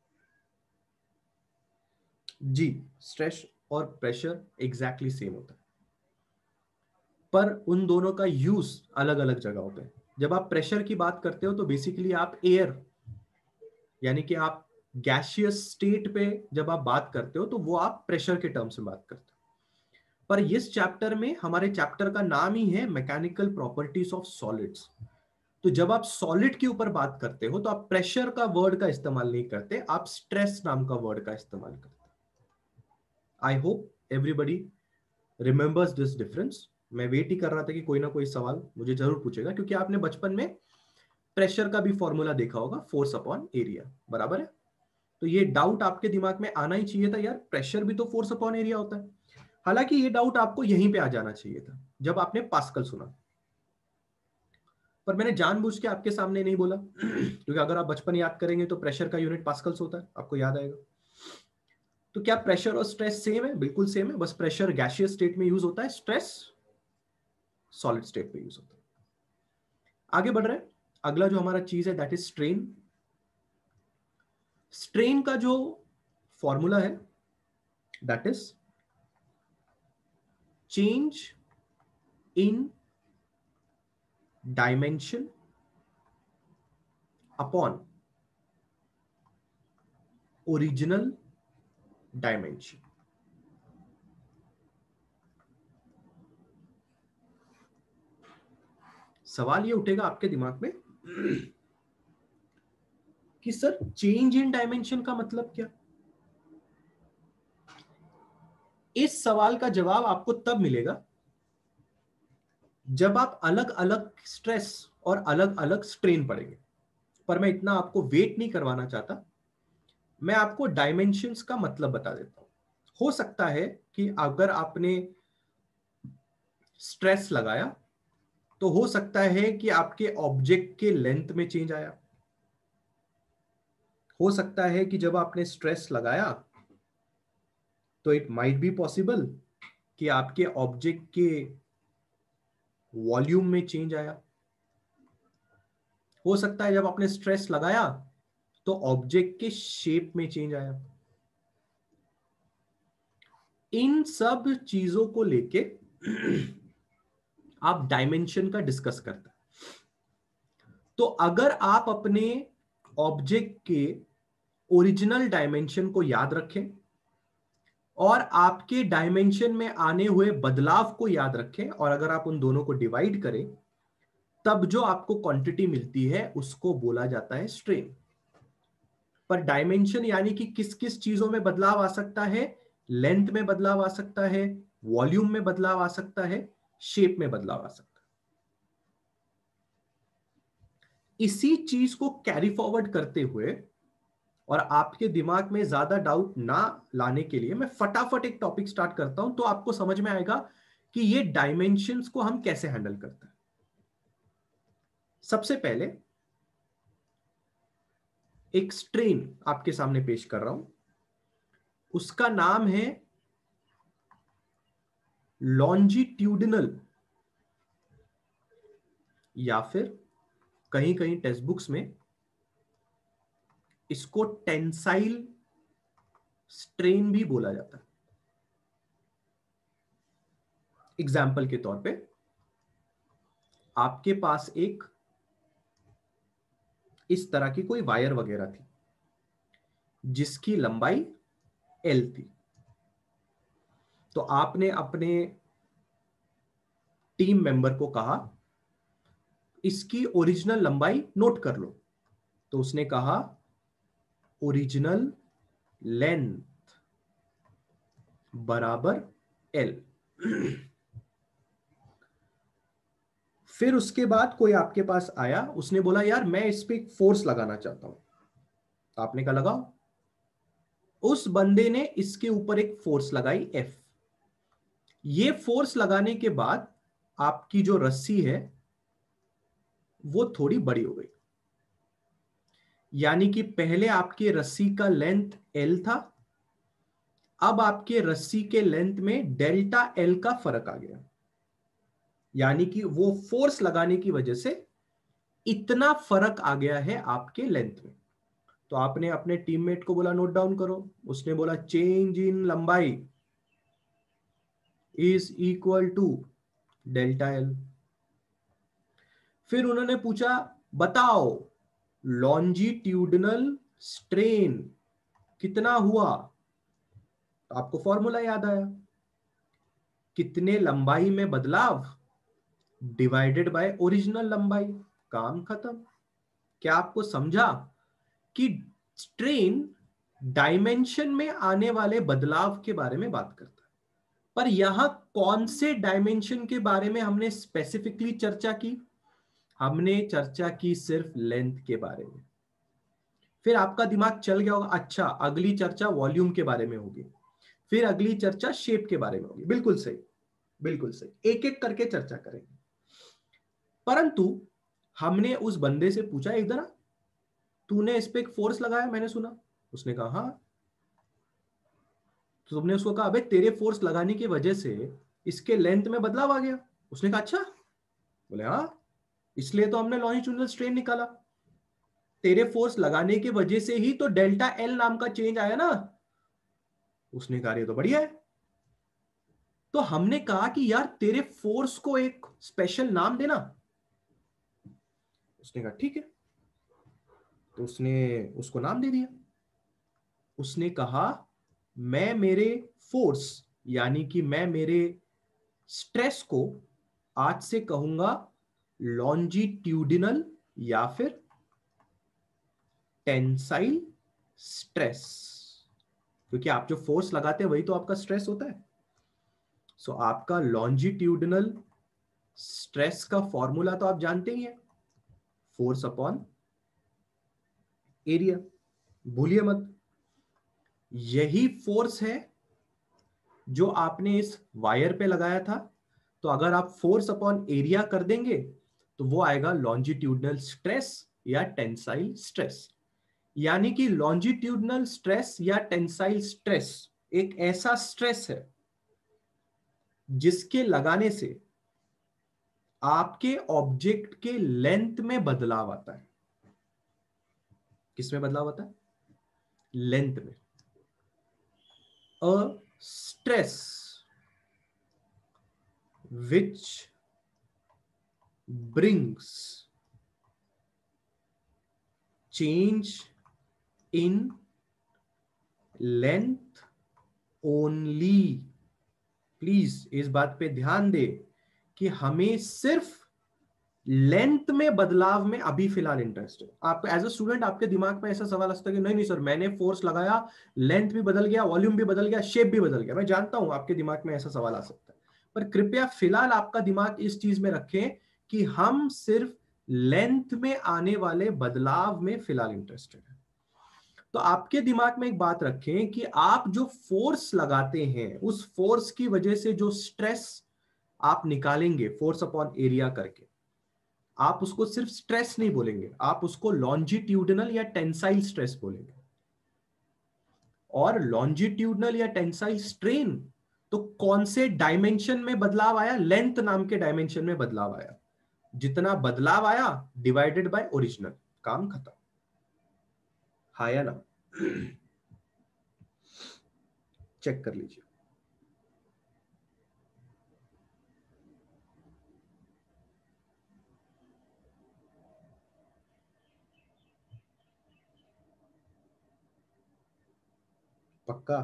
जी, स्ट्रेस और प्रेशर एग्जैक्टली सेम होता है, पर उन दोनों का यूज अलग अलग जगहों पे। जब आप प्रेशर की बात करते हो तो बेसिकली आप एयर, यानी कि आप गैसियस स्टेट पे जब आप बात करते हो, तो वो आप प्रेशर के टर्म्स में बात करते हो। पर इस चैप्टर में, हमारे चैप्टर का नाम ही है मैकेनिकल प्रॉपर्टीज ऑफ सॉलिड्स। तो जब आप सॉलिड के ऊपर बात करते हो, तो आप प्रेशर का वर्ड का इस्तेमाल नहीं करते, आप स्ट्रेस नाम का वर्ड का इस्तेमाल करते हो। I hope everybody remembers this difference. मैं वेट ही कर रहा था कि कोई ना कोई सवाल मुझे जरूर पूछेगा, क्योंकि आपने बचपन में प्रेशर का भी फॉर्मूला देखा होगा, फोर्स अपॉन एरिया, बराबर है। तो ये डाउट आपके दिमाग में आना ही चाहिए था, यार प्रेशर भी तो फोर्स अपॉन एरिया होता है। हालांकि ये डाउट आपको यहीं पे आ जाना चाहिए था जब आपने पास्कल सुना, पर मैंने जानबूझ के आपके सामने नहीं बोला क्योंकि अगर आप बचपन याद करेंगे तो प्रेशर का यूनिट पास्कल्स होता है, आपको याद आएगा। तो क्या प्रेशर और स्ट्रेस सेम है? बिल्कुल सेम है, बस प्रेशर गैसियस स्टेट में यूज होता है, स्ट्रेस सॉलिड स्टेट में यूज होता है। आगे बढ़ रहे हैं, अगला जो हमारा चीज है दैट इज स्ट्रेन। स्ट्रेन का जो फॉर्मूला है that is change in dimension upon original dimension. सवाल ये उठेगा आपके दिमाग में कि सर चेंज इन डायमेंशन का मतलब क्या? इस सवाल का जवाब आपको तब मिलेगा जब आप अलग अलग स्ट्रेस और अलग अलग स्ट्रेन पढ़ेंगे। पर मैं इतना आपको वेट नहीं करवाना चाहता, मैं आपको डायमेंशंस का मतलब बता देता हूं। हो सकता है कि अगर आपने स्ट्रेस लगाया तो हो सकता है कि आपके ऑब्जेक्ट के लेंथ में चेंज आया। हो सकता है कि जब आपने स्ट्रेस लगाया तो इट माइट बी पॉसिबल कि आपके ऑब्जेक्ट के वॉल्यूम में चेंज आया। हो सकता है जब आपने स्ट्रेस लगाया तो ऑब्जेक्ट के शेप में चेंज आया। इन सब चीजों को लेके आप डायमेंशन का डिस्कस करते हैं। तो अगर आप अपने ऑब्जेक्ट के ओरिजिनल डायमेंशन को याद रखें और आपके डायमेंशन में आने हुए बदलाव को याद रखें, और अगर आप उन दोनों को डिवाइड करें, तब जो आपको क्वांटिटी मिलती है उसको बोला जाता है स्ट्रेन। पर डायमेंशन यानी कि किस किस चीजों में बदलाव आ सकता है? लेंथ में बदलाव आ सकता है, वॉल्यूम में बदलाव आ सकता है, शेप में बदलाव आ सकता है। इसी चीज को कैरी फॉरवर्ड करते हुए और आपके दिमाग में ज्यादा डाउट ना लाने के लिए मैं फटाफट एक टॉपिक स्टार्ट करता हूं, तो आपको समझ में आएगा कि ये डायमेंशंस को हम कैसे हैंडल करते हैं। सबसे पहले एक स्ट्रेन आपके सामने पेश कर रहा हूं, उसका नाम है लॉन्जिट्यूडिनल, या फिर कहीं कहीं टेक्स्ट बुक्स में इसको टेंसाइल स्ट्रेन भी बोला जाता है। एग्जाम्पल के तौर पे आपके पास एक इस तरह की कोई वायर वगैरह थी जिसकी लंबाई एल थी। तो आपने अपने टीम मेंबर को कहा इसकी ओरिजिनल लंबाई नोट कर लो, तो उसने कहा ओरिजिनल लेंथ बराबर एल। फिर उसके बाद कोई आपके पास आया, उसने बोला यार मैं इस पे एक फोर्स लगाना चाहता हूं। आपने कहा लगाओ। उस बंदे ने इसके ऊपर एक फोर्स लगाई एफ। ये फोर्स लगाने के बाद आपकी जो रस्सी है वो थोड़ी बड़ी हो गई, यानी कि पहले आपके रस्सी का लेंथ एल था, अब आपके रस्सी के लेंथ में डेल्टा एल का फर्क आ गया, यानी कि वो फोर्स लगाने की वजह से इतना फर्क आ गया है आपके लेंथ में। तो आपने अपने टीममेट को बोला नोट डाउन करो, उसने बोला चेंज इन लंबाई is equal to delta L. फिर उन्होंने पूछा बताओ लॉन्जिट्यूडिनल स्ट्रेन कितना हुआ? तो आपको फॉर्मूला याद आया, कितने लंबाई में बदलाव डिवाइडेड बाय ओरिजिनल लंबाई, काम खत्म। क्या आपको समझा कि स्ट्रेन डायमेंशन में आने वाले बदलाव के बारे में बात करता है। पर यहां कौन से डायमेंशन के बारे में हमने स्पेसिफिकली चर्चा की? हमने चर्चा की सिर्फ लेंथ के बारे में। फिर आपका दिमाग चल गया होगा, अच्छा अगली चर्चा वॉल्यूम के बारे में होगी, फिर अगली चर्चा शेप के बारे में होगी। बिल्कुल सही, बिल्कुल सही, एक एक करके चर्चा करेंगे। परंतु हमने उस बंदे से पूछा, एक जरा तूने इस पे एक फोर्स लगाया मैंने सुना। उसने कहा हाँ। तो तुमने उसको कहा अबे तेरे फोर्स लगाने की वजह से इसके लेंथ में बदलाव आ गया। उसने कहा अच्छा। बोले हाँ, इसलिए तो हमने लॉन्जिट्यूडिनल स्ट्रेन निकाला। तेरे फोर्स लगाने की वजह से ही तो डेल्टा एल नाम का चेंज आया ना। उसने कहा ये तो बढ़िया है। तो हमने कहा कि यार तेरे फोर्स को एक स्पेशल नाम देना। उसने कहा ठीक है। तो उसने उसको नाम दे दिया। उसने कहा मैं मेरे फोर्स यानी कि मैं मेरे स्ट्रेस को आज से कहूंगा लॉन्जिट्यूडिनल या फिर टेंसाइल स्ट्रेस, क्योंकि आप जो फोर्स लगाते हैं वही तो आपका स्ट्रेस होता है। सो आपका लॉन्जिट्यूडिनल स्ट्रेस का फॉर्मूला तो आप जानते ही हैं, फोर्स अपॉन एरिया। भूलिए मत, यही फोर्स है जो आपने इस वायर पे लगाया था। तो अगर आप फोर्स अपॉन एरिया कर देंगे तो वो आएगा लॉन्जिट्यूडनल स्ट्रेस या टेंसाइल स्ट्रेस। यानी कि लॉन्जिट्यूडनल स्ट्रेस या टेंसाइल स्ट्रेस एक ऐसा स्ट्रेस है जिसके लगाने से आपके ऑब्जेक्ट के लेंथ में बदलाव आता है। किसमें बदलाव आता है? लेंथ में। A stress which brings change in length only। Please इस बात पे ध्यान दे कि हमें सिर्फ लेंथ में बदलाव में अभी फिलहाल इंटरेस्ट है। आपको एज अ स्टूडेंट आपके दिमाग में ऐसा सवाल आता है कि नहीं नहीं सर मैंने फोर्स लगाया, लेंथ भी बदल गया, वॉल्यूम भी बदल गया, शेप भी बदल गया। मैं जानता हूं आपके दिमाग में ऐसा सवाल आ सकता है, पर कृपया फिलहाल आपका दिमाग इस चीज में रखें कि हम सिर्फ लेंथ में आने वाले बदलाव में फिलहाल इंटरेस्टेड है। तो आपके दिमाग में एक बात रखें कि आप जो फोर्स लगाते हैं उस फोर्स की वजह से जो स्ट्रेस आप निकालेंगे फोर्स अपॉन एरिया करके, आप उसको सिर्फ स्ट्रेस नहीं बोलेंगे, आप उसको लॉन्जिट्यूडनल या टेंसाइल स्ट्रेस बोलेंगे। और लॉन्जिट्यूडनल या टेंसाइल स्ट्रेन तो कौन से डायमेंशन में बदलाव आया? लेंथ नाम के डायमेंशन में बदलाव आया। जितना बदलाव आया डिवाइडेड बाय ओरिजिनल, काम खत्म। हाँ या ना? चेक कर लीजिए। पक्का?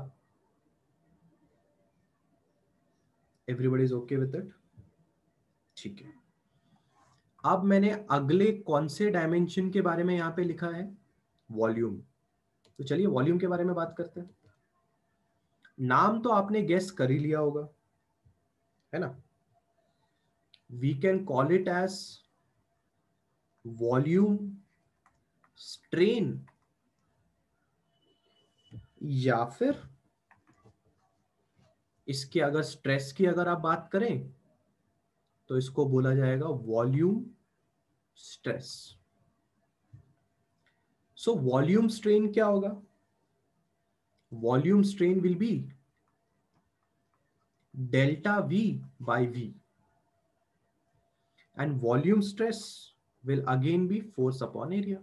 Everybody is okay with it? ठीक है। अब मैंने अगले कौन से डायमेंशन के बारे में यहां पे लिखा है? वॉल्यूम। तो चलिए वॉल्यूम के बारे में बात करते हैं। नाम तो आपने गेस कर ही लिया होगा, है ना? We can call it as volume strain या फिर इसके अगर स्ट्रेस की अगर आप बात करें तो इसको बोला जाएगा volume stress. So volume strain क्या होगा? Volume strain will be delta V by V and volume stress will again be force upon area।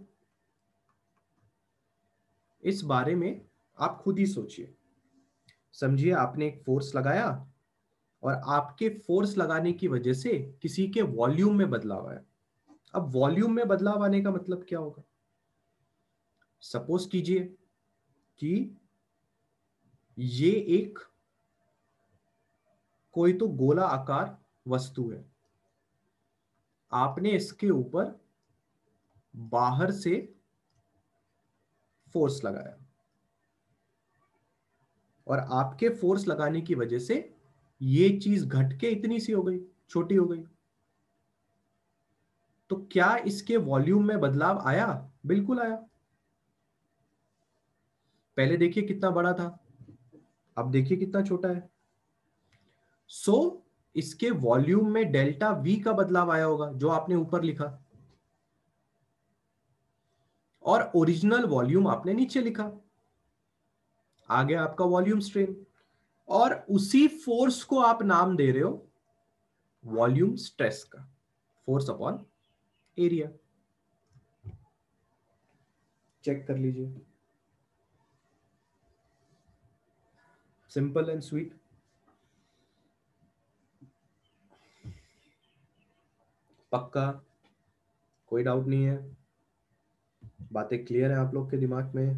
इस बारे में आप खुद ही सोचिए। समझिए आपने एक फोर्स लगाया और आपके फोर्स लगाने की वजह से किसी के वॉल्यूम में बदलाव आया। अब वॉल्यूम में बदलाव आने का मतलब क्या होगा? सपोज कीजिए कि ये एक कोई तो गोला आकार वस्तु है, आपने इसके ऊपर बाहर से फोर्स लगाया। और आपके फोर्स लगाने की वजह से ये चीज घट के इतनी सी हो गई, छोटी हो गई। तो क्या इसके वॉल्यूम में बदलाव आया? बिल्कुल आया। पहले देखिए कितना बड़ा था, अब देखिए कितना छोटा है। सो इसके वॉल्यूम में डेल्टा वी का बदलाव आया होगा, जो आपने ऊपर लिखा, और ओरिजिनल वॉल्यूम आपने नीचे लिखा। आ गया आपका वॉल्यूम स्ट्रेन, और उसी फोर्स को आप नाम दे रहे हो वॉल्यूम स्ट्रेस का, फोर्स अपॉन एरिया। चेक कर लीजिए, सिंपल एंड स्वीट। पक्का? कोई डाउट नहीं है? बातें क्लियर है आप लोग के दिमाग में?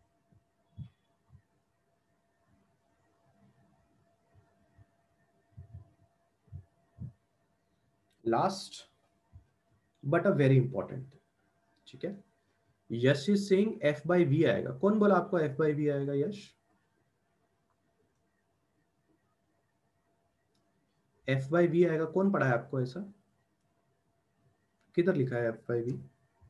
Last but a very important, ठीक है। Yash is saying F by V आएगा। कौन बोला आपको एफ बाई वी आएगा? यश, एफ बाई वी आएगा, कौन पढ़ा है आपको ऐसा? किधर लिखा है एफ बाई वी?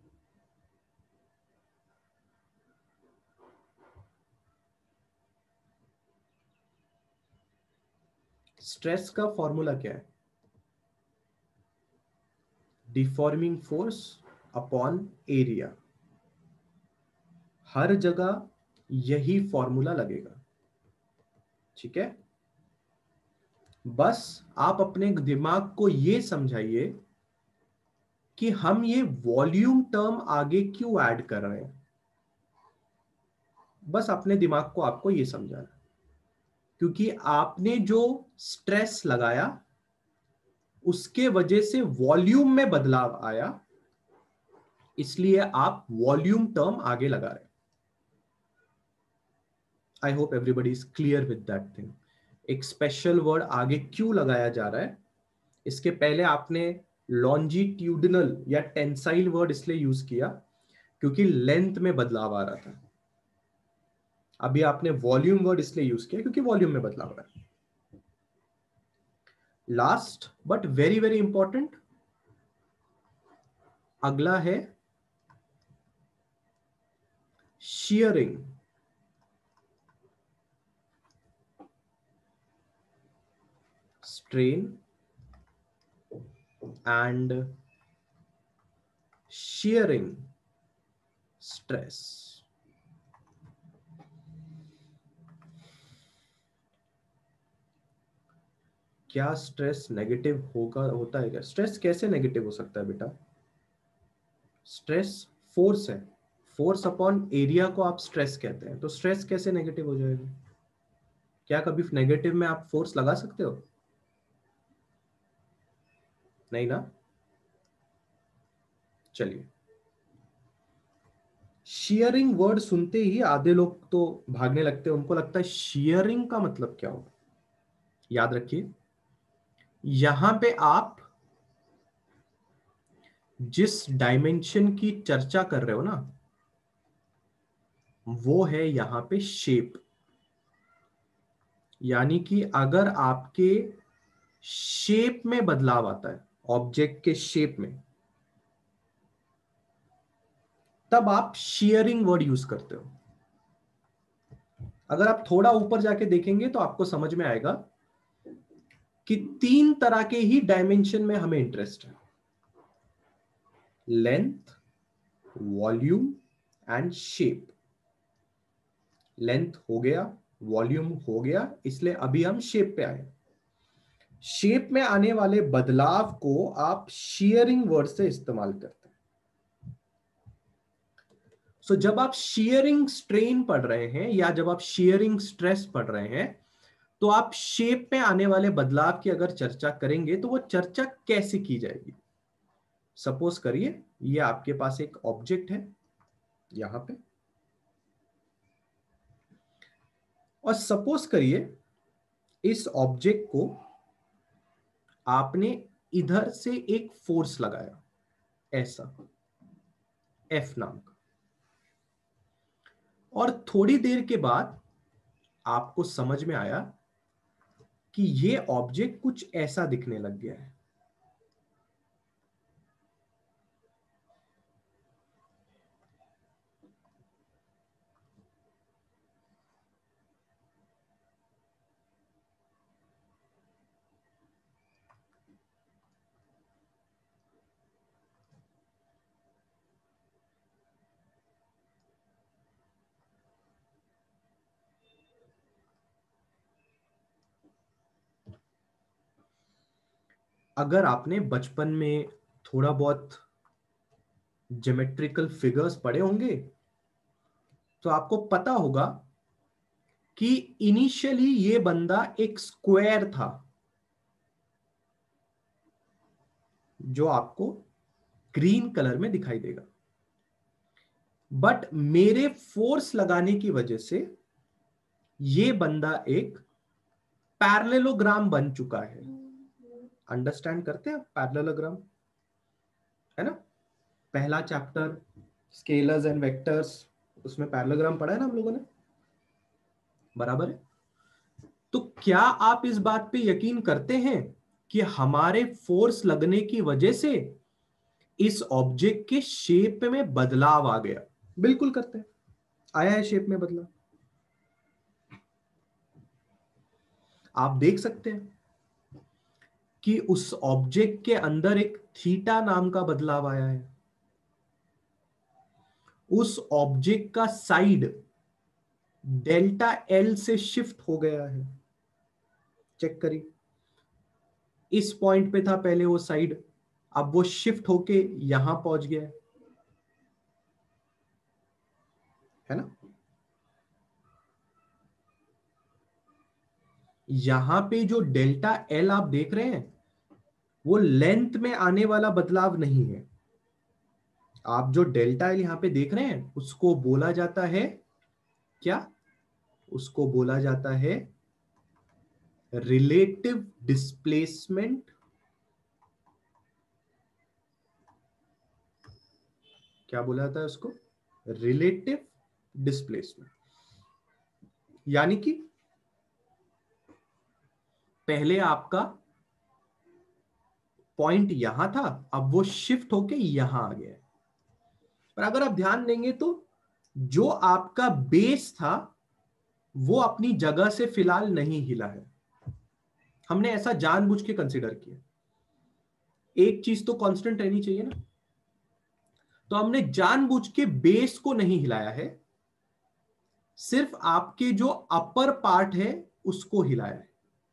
स्ट्रेस का फॉर्मूला क्या है? Deforming force upon area. हर जगह यही फॉर्मूला लगेगा, ठीक है। बस आप अपने दिमाग को यह समझाइए कि हम ये वॉल्यूम टर्म आगे क्यों ऐड कर रहे हैं। बस अपने दिमाग को आपको यह समझाना, क्योंकि आपने जो स्ट्रेस लगाया उसके वजह से वॉल्यूम में बदलाव आया, इसलिए आप वॉल्यूम टर्म आगे लगा रहे हैं। I hope everybody is clear with that thing. एक स्पेशल वर्ड आगे क्यों लगाया जा रहा है? इसके पहले आपने लॉन्जिट्यूडनल या टेंसाइल वर्ड इसलिए यूज किया क्योंकि लेंथ में बदलाव आ रहा था। अभी आपने वॉल्यूम वर्ड इसलिए यूज किया क्योंकि वॉल्यूम में बदलाव आ रहा है। Last but very very important, अगला है shearing। strain and shearing stress। क्या स्ट्रेस नेगेटिव होता है क्या? स्ट्रेस कैसे नेगेटिव हो सकता है बेटा? स्ट्रेस फोर्स है, फोर्स अपॉन एरिया को आप स्ट्रेस कहते हैं, तो स्ट्रेस कैसे नेगेटिव हो जाएगा? क्या कभी नेगेटिव में आप फोर्स लगा सकते हो? नहीं ना। चलिए, शियरिंग वर्ड सुनते ही आधे लोग तो भागने लगते हैं, उनको लगता है शियरिंग का मतलब क्या होगा। याद रखिए, यहां पे आप जिस डायमेंशन की चर्चा कर रहे हो ना, वो है यहां पे शेप। यानी कि अगर आपके शेप में बदलाव आता है, ऑब्जेक्ट के शेप में, तब आप शियरिंग वर्ड यूज करते हो। अगर आप थोड़ा ऊपर जाके देखेंगे तो आपको समझ में आएगा कि 3 तरह के ही डायमेंशन में हमें इंटरेस्ट है, length, volume and shape. Length हो गया, वॉल्यूम हो गया, इसलिए अभी हम शेप पे आए। शेप में आने वाले बदलाव को आप शियरिंग वर्ड से इस्तेमाल करते हैं। सो जब आप शियरिंग स्ट्रेन पढ़ रहे हैं या जब आप शियरिंग स्ट्रेस पढ़ रहे हैं, तो आप शेप में आने वाले बदलाव की अगर चर्चा करेंगे तो वो चर्चा कैसे की जाएगी? सपोज करिए ये आपके पास एक ऑब्जेक्ट है यहां पे, और सपोज करिए इस ऑब्जेक्ट को आपने इधर से एक फोर्स लगाया, ऐसा एफ नाम का, और थोड़ी देर के बाद आपको समझ में आया कि ये ऑब्जेक्ट कुछ ऐसा दिखने लग गया है। अगर आपने बचपन में थोड़ा बहुत ज्योमेट्रिकल फिगर्स पढ़े होंगे तो आपको पता होगा कि इनिशियली ये बंदा एक स्क्वायर था, जो आपको ग्रीन कलर में दिखाई देगा, बट मेरे फोर्स लगाने की वजह से ये बंदा एक पैरेललोग्राम बन चुका है। अंडरस्टैंड करते हैं पैरेललोग्राम, है ना? पहला चैप्टर स्केलर्स एंड वेक्टर्स, उसमें पैरेललोग्राम पढ़ा है ना हम लोगों ने, बराबर है? तो क्या आप इस बात पे यकीन करते हैं कि हमारे फोर्स लगने की वजह से इस ऑब्जेक्ट के शेप में बदलाव आ गया? बिल्कुल करते हैं, आया है शेप में बदलाव। आप देख सकते हैं कि उस ऑब्जेक्ट के अंदर एक थीटा नाम का बदलाव आया है। उस ऑब्जेक्ट का साइड डेल्टा एल से शिफ्ट हो गया है। चेक करिए, इस पॉइंट पे था पहले वो साइड, अब वो शिफ्ट होके यहां पहुंच गया है ना? यहां पे जो डेल्टा एल आप देख रहे हैं वो लेंथ में आने वाला बदलाव नहीं है। आप जो डेल्टा एल यहां पे देख रहे हैं उसको बोला जाता है क्या? उसको बोला जाता है रिलेटिव डिस्प्लेसमेंट। क्या बोला जाता है उसको? Relative displacement. यानी कि पहले आपका पॉइंट यहां था, अब वो शिफ्ट होके यहां आ गया है। पर अगर आप ध्यान देंगे तो जो आपका बेस था वो अपनी जगह से फिलहाल नहीं हिला है। हमने ऐसा जानबूझ के कंसीडर किया। एक चीज तो कांस्टेंट रहनी चाहिए ना, तो हमने जानबूझ के बेस को नहीं हिलाया है, सिर्फ आपके जो अपर पार्ट है उसको हिलाया है।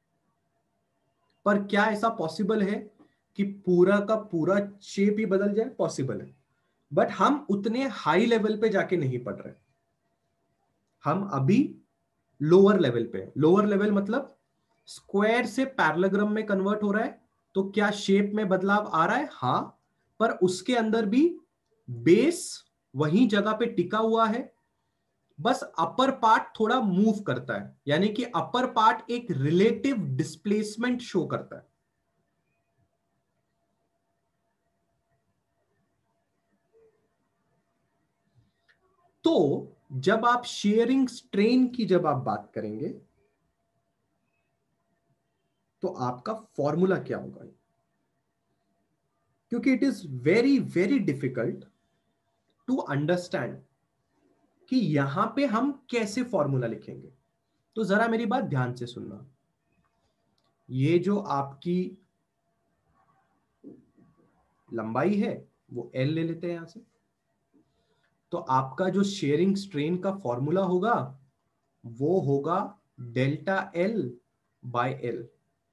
पर क्या ऐसा पॉसिबल है कि पूरा का पूरा शेप ही बदल जाए? पॉसिबल है, बट हम उतने हाई लेवल पे जाके नहीं पढ़ रहे। हम अभी लोअर लेवल पे। लोअर लेवल मतलब स्क्वायर से पैरेललोग्राम में कन्वर्ट हो रहा है, तो क्या शेप में बदलाव आ रहा है? हां, पर उसके अंदर भी बेस वही जगह पे टिका हुआ है, बस अपर पार्ट थोड़ा मूव करता है, यानी कि अपर पार्ट एक रिलेटिव डिस्प्लेसमेंट शो करता है। तो जब आप शेयरिंग स्ट्रेन की जब आप बात करेंगे तो आपका फॉर्मूला क्या होगा? क्योंकि it is very very difficult to understand कि यहां पे हम कैसे फॉर्मूला लिखेंगे। तो जरा मेरी बात ध्यान से सुनना। ये जो आपकी लंबाई है वो एल ले लेते हैं यहां से, तो आपका जो शेयरिंग स्ट्रेन का फॉर्मूला होगा वो होगा डेल्टा एल बाय एल।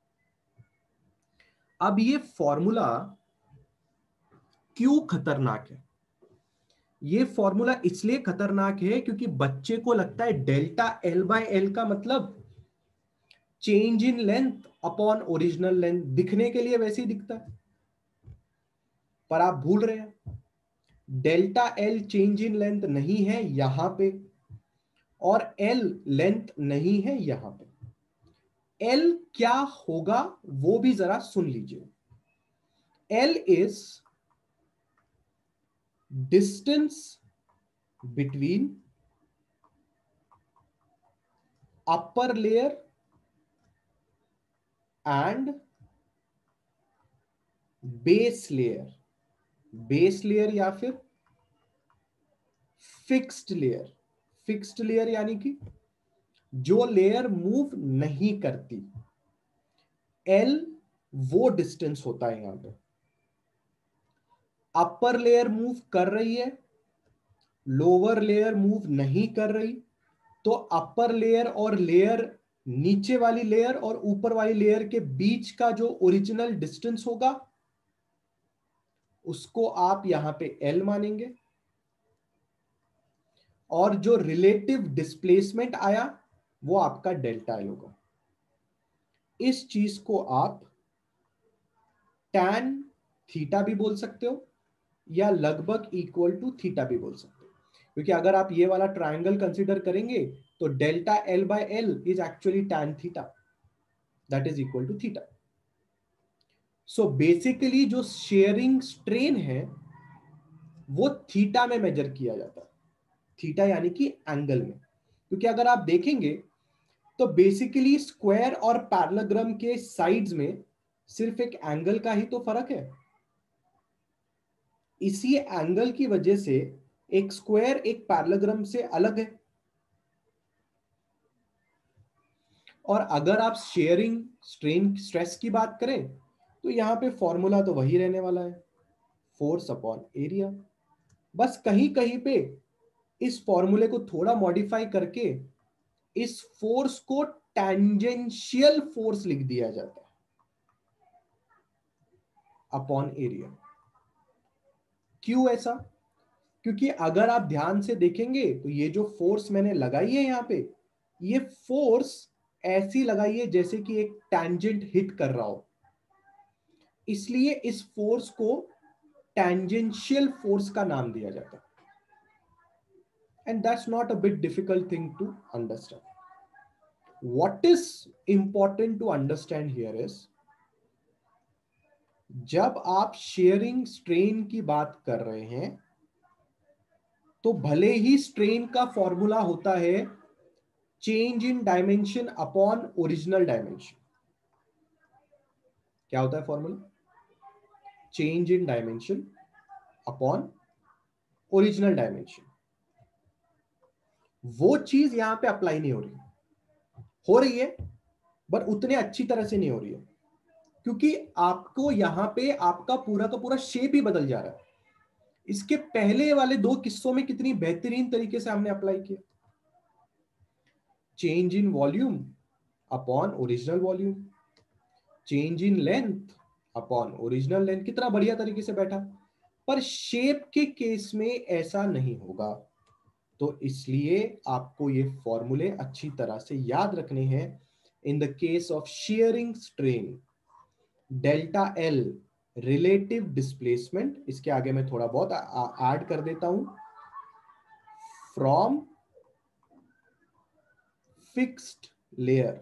अब ये फॉर्मूला क्यों खतरनाक है? ये फॉर्मूला इसलिए खतरनाक है क्योंकि बच्चे को लगता है डेल्टा एल बाय एल का मतलब change in length upon original length. दिखने के लिए वैसे ही दिखता है, पर आप भूल रहे हैं delta L change in length नहीं है यहां पे, और एल लेंथ नहीं है यहां पे। एल क्या होगा वो भी जरा सुन लीजिए। L is distance between upper layer and base layer, base layer या फिर फिक्स्ड लेयर। फिक्स्ड लेयर यानी कि जो लेयर मूव नहीं करती। एल वो डिस्टेंस होता है यहां पे। अपर लेयर मूव कर रही है, लोअर लेयर मूव नहीं कर रही, तो अपर लेयर और लेयर, नीचे वाली लेयर और ऊपर वाली लेयर के बीच का जो ओरिजिनल डिस्टेंस होगा उसको आप यहां पे एल मानेंगे, और जो रिलेटिव डिस्प्लेसमेंट आया वो आपका डेल्टा एल होगा। इस चीज को आप tan थीटा भी बोल सकते हो या लगभग इक्वल टू थीटा भी बोल सकते हो, क्योंकि अगर आप ये वाला ट्रायंगल कंसीडर करेंगे तो delta L by L is actually tan theta, that is equal to theta. So basically जो शेयरिंग स्ट्रेन है वो थीटा में मेजर किया जाता है, थीटा यानी कि एंगल में। क्योंकि अगर आप देखेंगे तो बेसिकली स्क्वायर और पैरेललोग्राम के साइड्स में सिर्फ एक एंगल का ही तो फर्क है। इसी एंगल की वजह से एक स्क्वायर एक पैरेललोग्राम से अलग है। और अगर आप शेयरिंग स्ट्रेन स्ट्रेस की बात करें तो यहां पे फॉर्मूला तो वही रहने वाला है, फोर्स अपॉन एरिया। बस कहीं कहीं पे इस फॉर्मूले को थोड़ा मॉडिफाई करके इस फोर्स को टेंजेंशियल फोर्स लिख दिया जाता है अपॉन एरिया। क्यों ऐसा? क्योंकि अगर आप ध्यान से देखेंगे तो ये जो फोर्स मैंने लगाई है यहां पे, ये फोर्स ऐसी लगाई है जैसे कि एक टैंजेंट हिट कर रहा हो, इसलिए इस फोर्स को टैंजेंशियल फोर्स का नाम दिया जाता है। And that's not a bit difficult thing to understand. What is important to understand here is, जब आप शेयरिंग स्ट्रेन की बात कर रहे हैं तो भले ही स्ट्रेन का फॉर्मूला होता है change in dimension upon original dimension. क्या होता है formula? Change in dimension upon original dimension. वो चीज यहां पे अप्लाई नहीं हो रही है पर उतने अच्छी तरह से नहीं हो रही है, क्योंकि आपको यहां पे आपका पूरा का पूरा शेप ही बदल जा रहा है। इसके पहले वाले दो किस्सों में कितनी बेहतरीन तरीके से हमने अप्लाई किया, change in volume upon original volume, change in length upon original length, कितना बढ़िया तरीके से बैठा। पर शेप के केस में ऐसा नहीं होगा, तो इसलिए आपको ये फॉर्मूले अच्छी तरह से याद रखने हैं। In the case of shearing strain, delta L relative displacement, इसके आगे मैं थोड़ा बहुत ऐड कर देता हूं, फ्रॉम फिक्स्ड लेयर।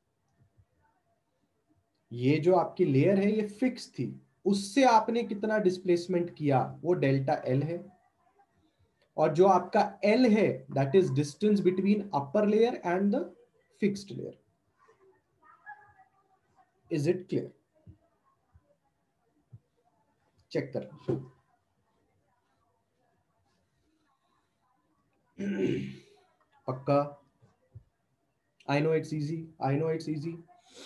ये जो आपकी लेयर है ये फिक्स थी, उससे आपने कितना डिस्प्लेसमेंट किया वो डेल्टा एल है। और जो आपका एल है that is distance between upper layer and the fixed layer. Is it clear? Check कर। पक्का? I know it's easy, I know it's easy.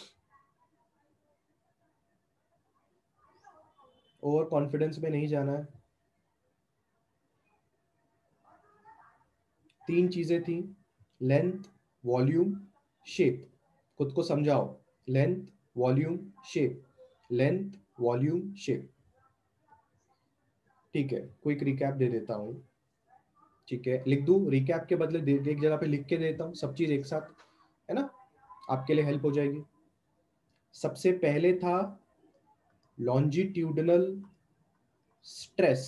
Over confidence में नहीं जाना है। तीन चीजें थी, लेंथ, वॉल्यूम, शेप। खुद को समझाओ, length, volume, shape, length, volume, shape. ठीक है, क्विक रिकैप दे देता हूं। ठीक है, लिख दूं रिकैप के बदले एक जगह पे लिख के देता हूं सब चीज एक साथ, है ना, आपके लिए हेल्प हो जाएगी। सबसे पहले था लॉन्जिट्यूडनल स्ट्रेस,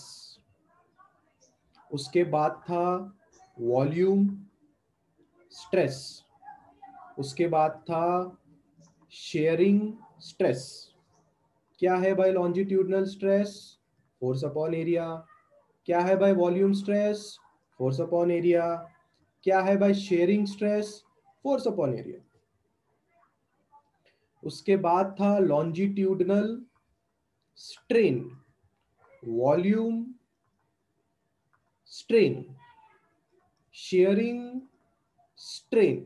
उसके बाद था वॉल्यूम स्ट्रेस, उसके बाद था शेयरिंग स्ट्रेस। क्या है भाई longitudinal stress? Force upon area. क्या है भाई volume stress? Force upon area. क्या है भाई shearing stress? Force upon area. उसके बाद था longitudinal strain, volume strain, shearing strain.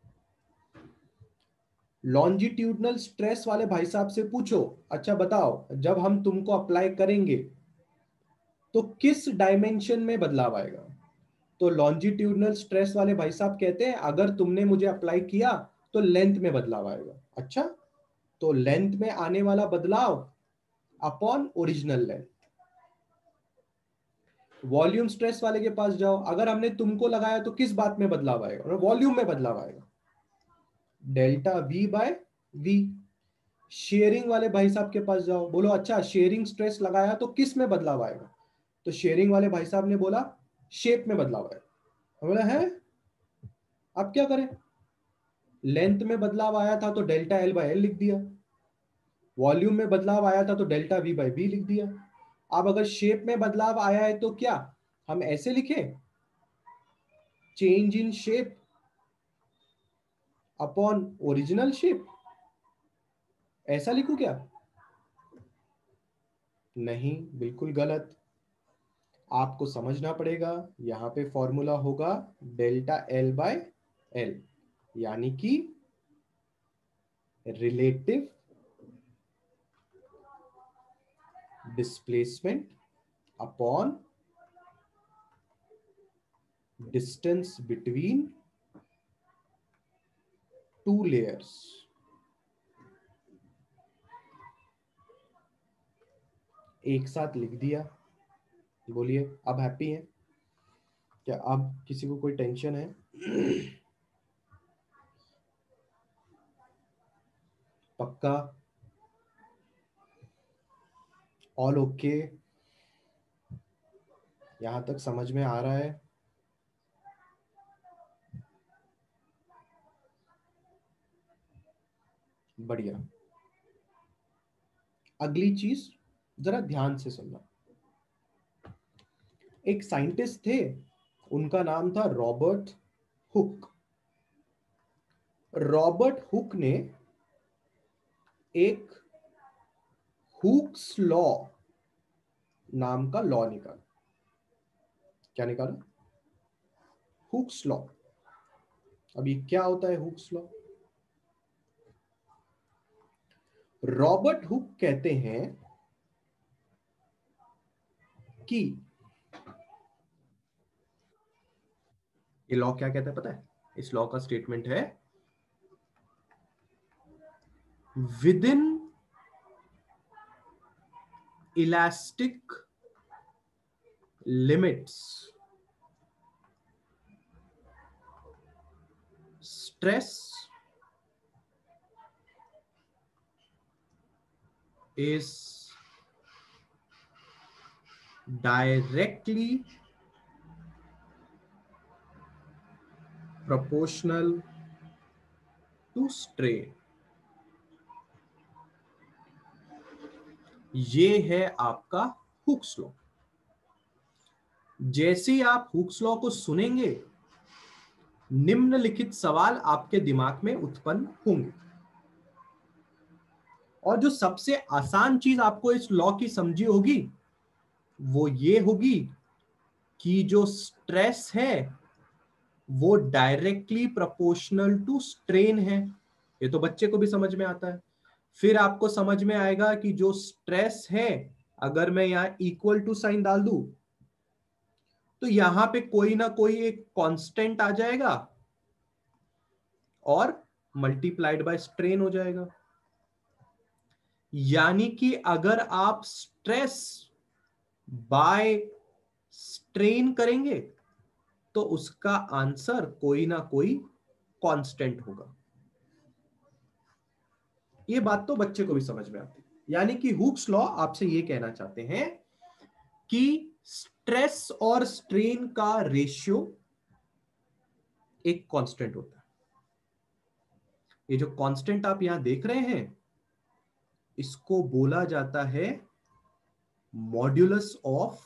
Longitudinal stress वाले भाई साहब से पूछो, अच्छा बताओ जब हम तुमको अप्लाई करेंगे तो किस डायमेंशन में बदलाव आएगा? तो लॉन्जिट्यूडनल स्ट्रेस वाले भाई साहब कहते हैं अगर तुमने मुझे अप्लाई किया तो लेंथ में बदलाव आएगा। अच्छा, तो लेंथ में आने वाला बदलाव upon original length. Volume stress वाले के पास जाओ, अगर हमने तुमको लगाया तो किस बात में बदलाव आएगा? वॉल्यूम में बदलाव आएगा, delta V by V. Shearing वाले भाई साहब के पास जाओ, बोलो अच्छा शेयरिंग स्ट्रेस लगाया तो किस में बदलाव आएगा? तो शेयरिंग वाले भाई साहब ने बोला शेप में बदलाव आएगा। बोला है, अब क्या करें? लेंथ में बदलाव आया था तो डेल्टा एल बाय एल लिख दिया, वॉल्यूम में बदलाव आया था तो डेल्टा वी बाय वी लिख दिया। अब अगर शेप में बदलाव आया है तो क्या हम ऐसे लिखें, change in shape upon original shape, ऐसा लिखूं क्या? नहीं, बिल्कुल गलत। आपको समझना पड़ेगा, यहां पे फॉर्मूला होगा डेल्टा एल बाय एल, यानी कि relative displacement upon distance between two layers. एक साथ लिख दिया। बोलिए अब हैप्पी है क्या? अब किसी को कोई टेंशन है? पक्का? All okay? यहां तक समझ में आ रहा है? बढ़िया। अगली चीज जरा ध्यान से सुनना। एक साइंटिस्ट थे, उनका नाम था रॉबर्ट हुक। रॉबर्ट हुक ने एक हुक्स लॉ नाम का लॉ निकाला। क्या निकाला? Hooke's law. अब ये क्या होता है हुक्स लॉ? रॉबर्ट हुक कहते हैं कि ये लॉ क्या कहता है पता है? इस लॉ का स्टेटमेंट है within elastic limits stress is directly proportional to strain। ये है आपका हुक्स लॉ। जैसे ही आप हुक्स लॉ को सुनेंगे, निम्नलिखित सवाल आपके दिमाग में उत्पन्न होंगे। और जो सबसे आसान चीज आपको इस लॉ की समझी होगी वो ये होगी कि जो स्ट्रेस है वो डायरेक्टली प्रोपोर्शनल टू स्ट्रेन है। ये तो बच्चे को भी समझ में आता है। फिर आपको समझ में आएगा कि जो स्ट्रेस है, अगर मैं यहां इक्वल टू साइन डाल दूं तो यहां पे कोई ना कोई एक कांस्टेंट आ जाएगा और मल्टीप्लाइड बाय स्ट्रेन हो जाएगा। यानी कि अगर आप स्ट्रेस बाय स्ट्रेन करेंगे तो उसका आंसर कोई ना कोई कांस्टेंट होगा। ये बात तो बच्चे को भी समझ में आती है। यानी कि हुक्स लॉ आपसे ये कहना चाहते हैं कि स्ट्रेस और स्ट्रेन का रेशियो एक कांस्टेंट होता है। ये जो कांस्टेंट आप यहां देख रहे हैं इसको बोला जाता है modulus of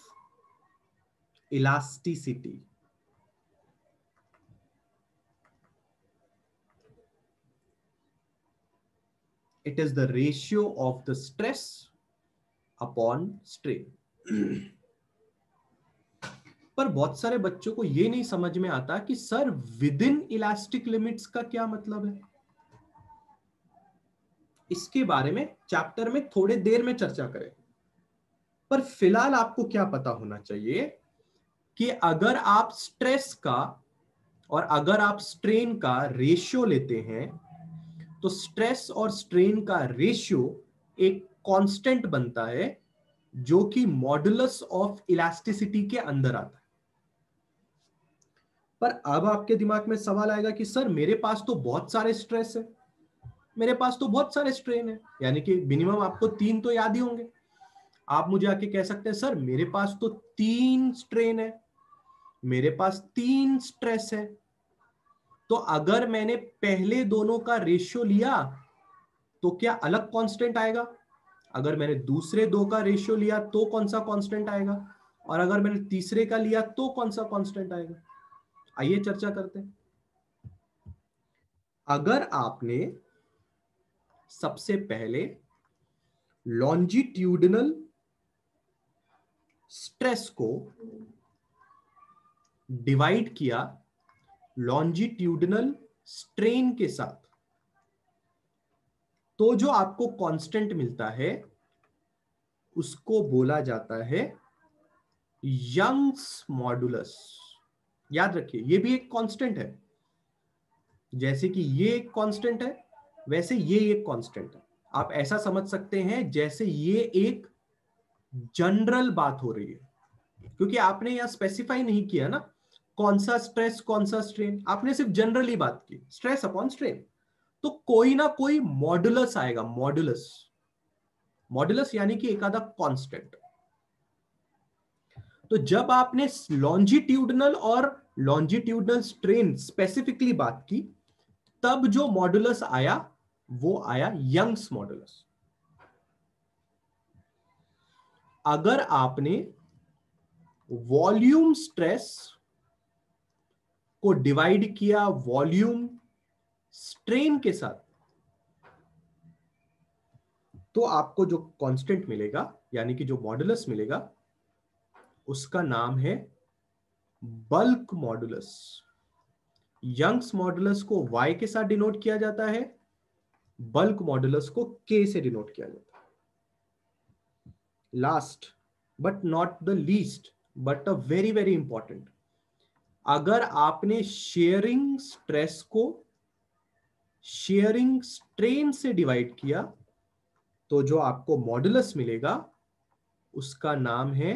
elasticity. It is the ratio of the stress upon strain. पर बहुत सारे बच्चों को यह नहीं समझ में आता कि sir within elastic limits का क्या मतलब है। इसके बारे में चैप्टर में थोड़े देर में चर्चा करें, पर फिलहाल आपको क्या पता होना चाहिए कि अगर आप स्ट्रेस का और अगर आप स्ट्रेन का रेशियो लेते हैं तो स्ट्रेस और स्ट्रेन का रेशियो एक कांस्टेंट बनता है जो कि मॉडुलस ऑफ इलास्टिसिटी के अंदर आता है। पर अब आपके दिमाग में सवाल आएगा कि सर मेरे पास तो बहुत सारे स्ट्रेस है, मेरे पास तो बहुत सारे स्ट्रेन है, यानी कि मिनिमम आपको 3 तो याद ही होंगे। आप मुझे आके कह सकते हैं सर मेरे पास तो 3 स्ट्रेन है, मेरे पास 3 स्ट्रेस है, तो अगर मैंने पहले दोनों का रेशियो लिया तो क्या अलग कांस्टेंट आएगा, अगर मैंने दूसरे 2 का रेशियो लिया तो कौन सा कांस्टेंट आएगा, और अगर मैंने तीसरे का लिया तो कौन सा कांस्टेंट आएगा। आइए चर्चा करते हैं। अगर आपने सबसे पहले लॉन्जिट्यूडनल स्ट्रेस को डिवाइड किया लॉन्जिट्यूडनल स्ट्रेन के साथ, तो जो आपको कांस्टेंट मिलता है उसको बोला जाता है यंग्स मॉडुलस। याद रखिए ये भी एक कांस्टेंट है, जैसे कि ये एक कांस्टेंट है वैसे ये एक कांस्टेंट है। आप ऐसा समझ सकते हैं जैसे ये एक जनरल बात हो रही है, क्योंकि आपने यहां स्पेसिफाई नहीं किया ना कौन सा स्ट्रेस कौन सा स्ट्रेन, आपने सिर्फ जनरली बात की स्ट्रेस अपॉन स्ट्रेन, तो कोई ना कोई मॉडुलस आएगा। मॉडुलस, मॉडुलस यानी कि एक आधा कांस्टेंट। तो जब आपने लॉन्जिट्यूडनल और लॉन्जिट्यूडनल स्ट्रेन स्पेसिफिकली बात की तब जो मॉडुलस आया वो आया यंग्स मॉडुलस। अगर आपने वॉल्यूम स्ट्रेस को डिवाइड किया वॉल्यूम स्ट्रेन के साथ तो आपको जो कांस्टेंट मिलेगा यानी कि जो मॉडुलस मिलेगा उसका नाम है बल्क मॉडुलस। यंग्स मॉडुलस को y के साथ डिनोट किया जाता है, बल्क मॉडुलस को k से डिनोट किया जाता है। Last but not the least but a very very important, अगर आपने शेयरिंग स्ट्रेस को शेयरिंग स्ट्रेन से डिवाइड किया तो जो आपको मॉडुलस मिलेगा उसका नाम है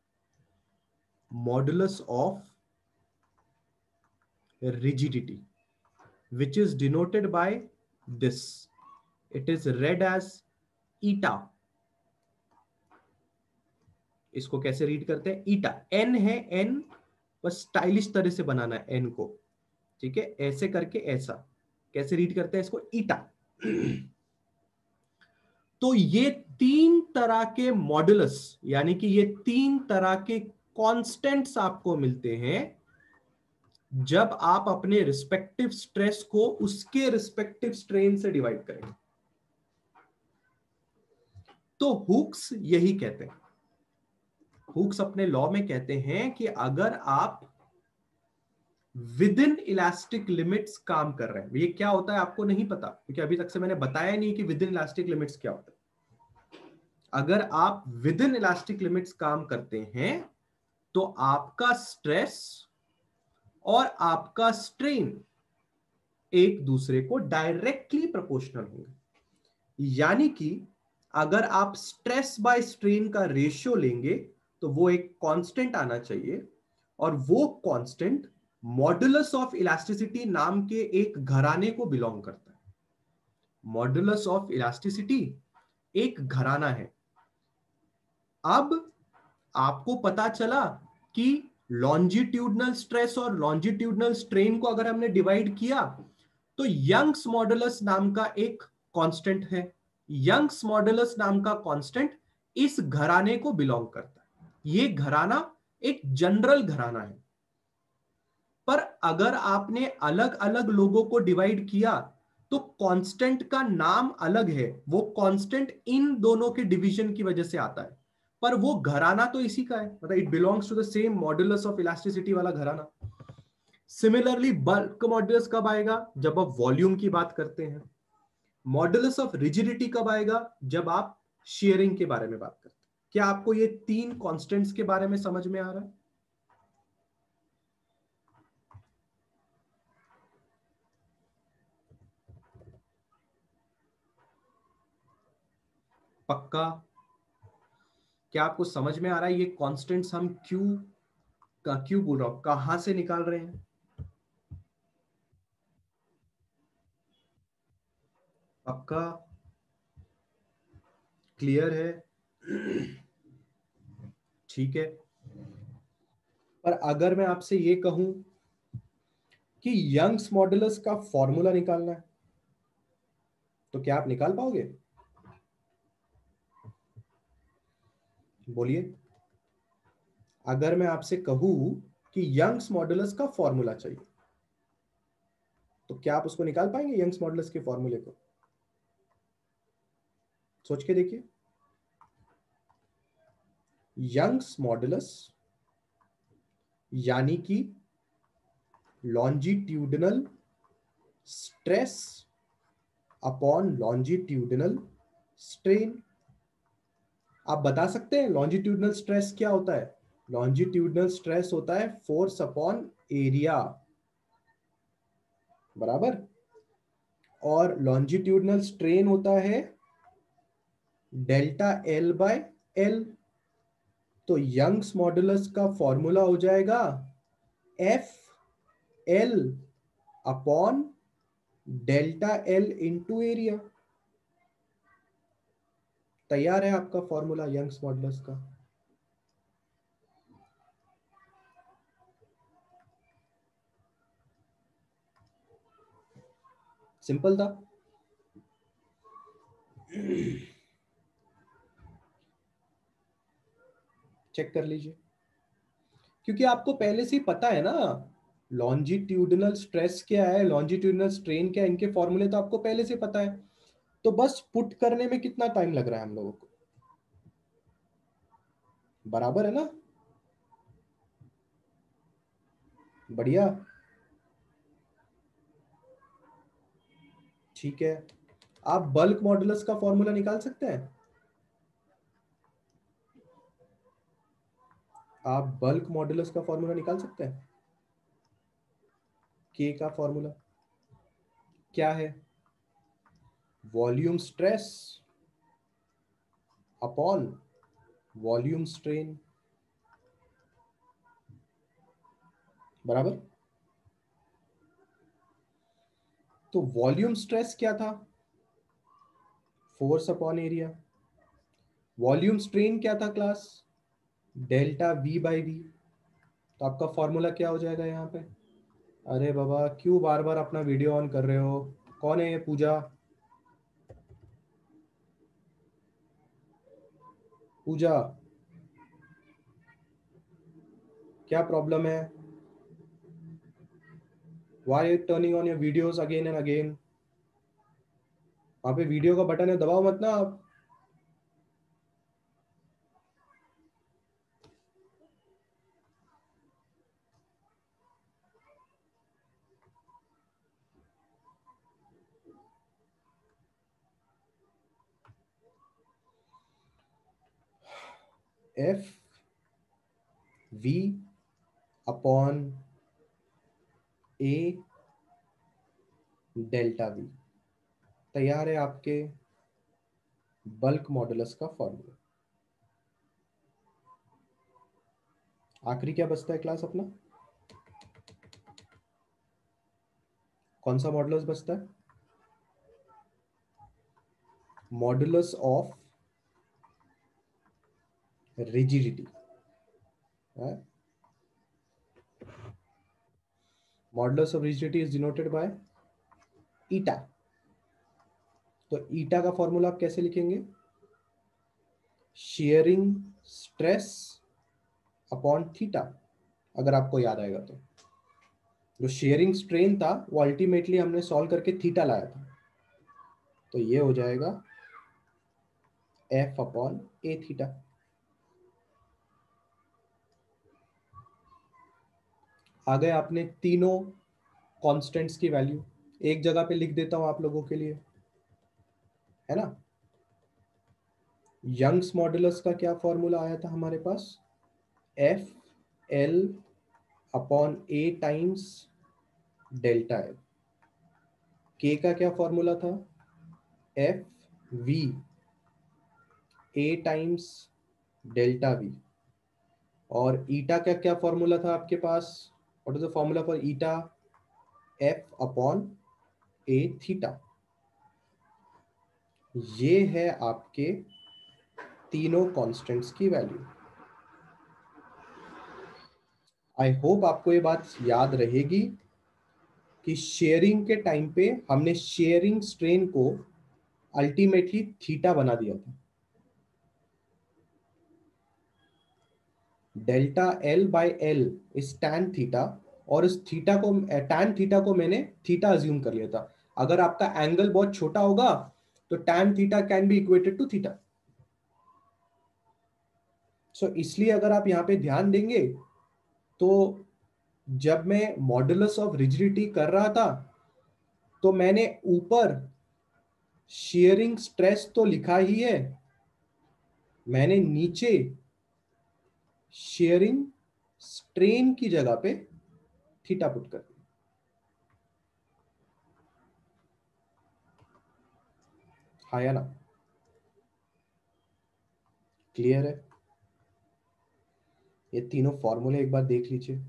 modulus of rigidity, which is denoted by this. It is read as eta. इसको कैसे रीड करते हैं, ईटा, एन है, एन बस स्टाइलिश तरह से बनाना है एन को, ठीक है, ऐसे करके ऐसा कैसे रीड करते हैं इसको, ईटा। तो ये 3 तरह के मॉडुलस यानी कि ये 3 तरह के कांस्टेंट्स आपको मिलते हैं जब आप अपने रिस्पेक्टिव स्ट्रेस को उसके रिस्पेक्टिव स्ट्रेन से डिवाइड करेंगे। तो हुक्स यही कहते हैं, हुक्स अपने लॉ में कहते हैं कि अगर आप विद इन इलास्टिक लिमिट्स काम कर रहे हैं, ये क्या होता है आपको नहीं पता क्योंकि अभी तक से मैंने बताया नहीं कि विद इन इलास्टिक लिमिट्स क्या होता है। अगर आप विद इन इलास्टिक लिमिट्स काम करते हैं तो आपका स्ट्रेस और आपका स्ट्रेन एक दूसरे को डायरेक्टली प्रोपोर्शनल होंगे। यानी कि अगर आप स्ट्रेस बाय स्ट्रेन का रेशियो लेंगे तो वो एक कांस्टेंट आना चाहिए और वो कांस्टेंट मॉडुलस ऑफ इलास्टिसिटी नाम के एक घराने को बिलोंग करता है। मॉडुलस ऑफ इलास्टिसिटी एक घराना है। अब आपको पता चला कि लॉन्जिट्यूडनल स्ट्रेस और लॉन्जिट्यूडनल स्ट्रेन को अगर हमने डिवाइड किया तो यंग्स मॉडुलस नाम का एक कांस्टेंट है। यंग्स मॉडुलस नाम का कांस्टेंट इस घराने को बिलोंग करता है। ये घराना एक जनरल घराना है, पर अगर आपने अलग अलग लोगों को डिवाइड किया तो कांस्टेंट का नाम अलग है, वो कांस्टेंट इन दोनों के डिवीजन की वजह से आता है, पर वो घराना तो इसी का है, मतलब it belongs to the same modulus of elasticity वाला घराना। सिमिलरली बल्क मॉड्यूलस कब आएगा? जब आप वॉल्यूम की बात करते हैं। मॉड्यूलस ऑफ रिजिडिटी कब आएगा? जब आप शेयरिंग के बारे में बात करते हैं। क्या आपको ये तीन कांस्टेंट्स के बारे में समझ में आ रहा है? पक्का? क्या आपको समझ में आ रहा है ये कांस्टेंट्स हम क्यों बोल रहा हूं, कहां से निकाल रहे हैं? पक्का? क्लियर है? ठीक है। पर अगर मैं आपसे ये कहूं कि यंग्स मॉडुलस का फॉर्मूला निकालना है, तो क्या आप निकाल पाओगे? बोलिए। अगर मैं आपसे कहूं कि यंग्स मॉडुलस का फॉर्मूला चाहिए, तो क्या आप उसको निकाल पाएंगे, यंग्स मॉडुलस के फॉर्मूले को? सोच के देखिए। यंग्स मॉडुलस यानी कि longitudinal stress upon longitudinal strain. आप बता सकते हैं लॉन्जिट्यूडनल स्ट्रेस क्या होता है? लॉन्जिट्यूडनल स्ट्रेस होता है फोर्स अपॉन एरिया, बराबर। और लॉन्जिट्यूडनल स्ट्रेन होता है डेल्टा एल बाय एल। तो यंग्स मॉडुलस का फॉर्मूला हो जाएगा F L upon delta L into area. तैयार है आपका फॉर्मूला यंग्स मॉडुलस का? सिंपल था। चेक कर लीजिए, क्योंकि आपको पहले से ही पता है ना लॉन्जिट्यूडनल स्ट्रेस क्या है, लॉन्जिट्यूडनल स्ट्रेन क्या है, इनके फॉर्मूले तो आपको पहले से पता है। तो बस पुट करने में कितना टाइम लग रहा है हम लोगों को, बराबर है ना? बढ़िया। ठीक है। आप बल्क मॉडुलस का फॉर्मूला निकाल सकते हैं? आप बल्क मॉडुलस का फॉर्मूला निकाल सकते हैं? के का फॉर्मूला क्या है? Volume stress upon volume strain, बराबर। तो वॉल्यूम स्ट्रेस क्या था? Force upon area. Volume strain क्या था class? Delta V by V. तो आपका फॉर्मूला क्या हो जाएगा यहाँ पे? अरे बाबा, क्यों बार बार अपना वीडियो ऑन कर रहे हो? कौन है ये पूजा? पूजा, क्या प्रॉब्लम है? Why are you turning on your videos again and again? वहां पे वीडियो का बटन है, दबाओ मत ना आप। F V upon A delta V. तैयार है आपके बल्क मॉडुलस का फॉर्मूला। आखिरी क्या बचता है क्लास अपना? कौन सा मॉडुलस बचता है? Modulus of rigidity. Modulus of rigidity is denoted by eta. तो ईटा का फॉर्मूला आप कैसे लिखेंगे? शेयरिंग स्ट्रेस अपॉन थीटा, अगर आपको याद आएगा तो। जो शेयरिंग स्ट्रेन था वो अल्टीमेटली हमने सॉल्व करके थीटा लाया था। तो ये हो जाएगा एफ अपॉन ए थीटा। आ गए आपने तीनों कांस्टेंट्स की वैल्यू। एक जगह पे लिख देता हूं आप लोगों के लिए, है ना। यंग्स मॉडुलस का क्या फॉर्मूला आया था हमारे पास, F L upon A times delta L. K का क्या फॉर्मूला था, F V A times delta V. और ईटा का क्या फॉर्मूला था आपके पास, what is the formula for eta, F upon A theta. ये है आपके तीनों कांस्टेंट्स की वैल्यू। आई होप आपको ये बात याद रहेगी कि शेयरिंग के टाइम पे हमने शेयरिंग स्ट्रेन को अल्टीमेटली थीटा बना दिया था। Delta L by L is tan theta, और इस थीटा को, टैन थीटा को मैंने थीटा अज्यूम कर लिया था। अगर आपका एंगल बहुत छोटा होगा तो tan theta can be equated to theta. So इसलिए अगर आप यहां पे ध्यान देंगे तो जब मैं मॉडुलस ऑफ रिजिडिटी कर रहा था तो मैंने ऊपर शेयरिंग स्ट्रेस तो लिखा ही है, मैंने नीचे शेयरिंग स्ट्रेन की जगह पे थीटा पुट कर दिया। हाँ या ना, क्लियर है। ये तीनों फॉर्मूले एक बार देख लीजिए।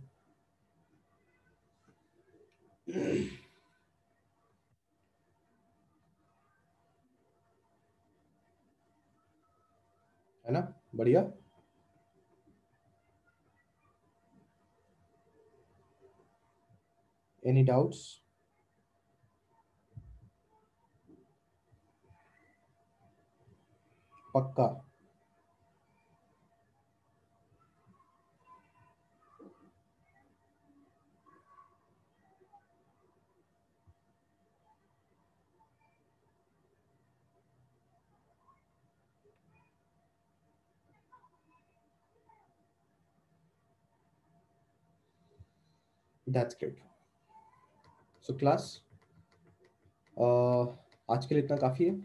है ना, बढ़िया। Any doubts? पक्का? That's great. सो क्लास, आज के लिए इतना काफी है।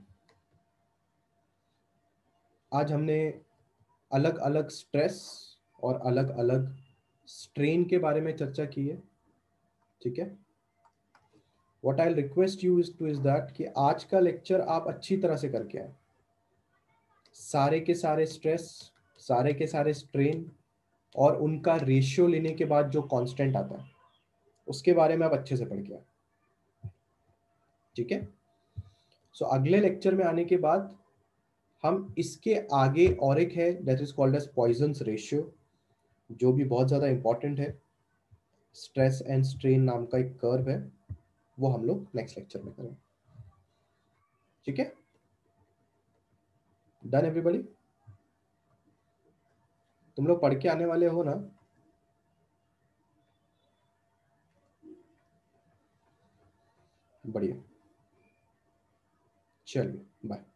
आज हमने अलग अलग स्ट्रेस और अलग अलग स्ट्रेन के बारे में चर्चा की है, ठीक है। What I request you is to is that कि आज का लेक्चर आप अच्छी तरह से करके आए। सारे के सारे स्ट्रेस, सारे के सारे स्ट्रेन और उनका रेशियो लेने के बाद जो कांस्टेंट आता है उसके बारे में आप अच्छे से पढ़ के आए, ठीक है। सो अगले लेक्चर में आने के बाद हम इसके आगे और एक है that is called as Poisson's ratio, जो भी बहुत ज़्यादा इंपॉर्टेंट है। स्ट्रेस एंड स्ट्रेन नाम का एक कर्व है, वो हम लोग नेक्स्ट लेक्चर में करेंगे, ठीक है। Done everybody? तुम लोग पढ़ के आने वाले हो ना? बढ़िया, चलिए बाय।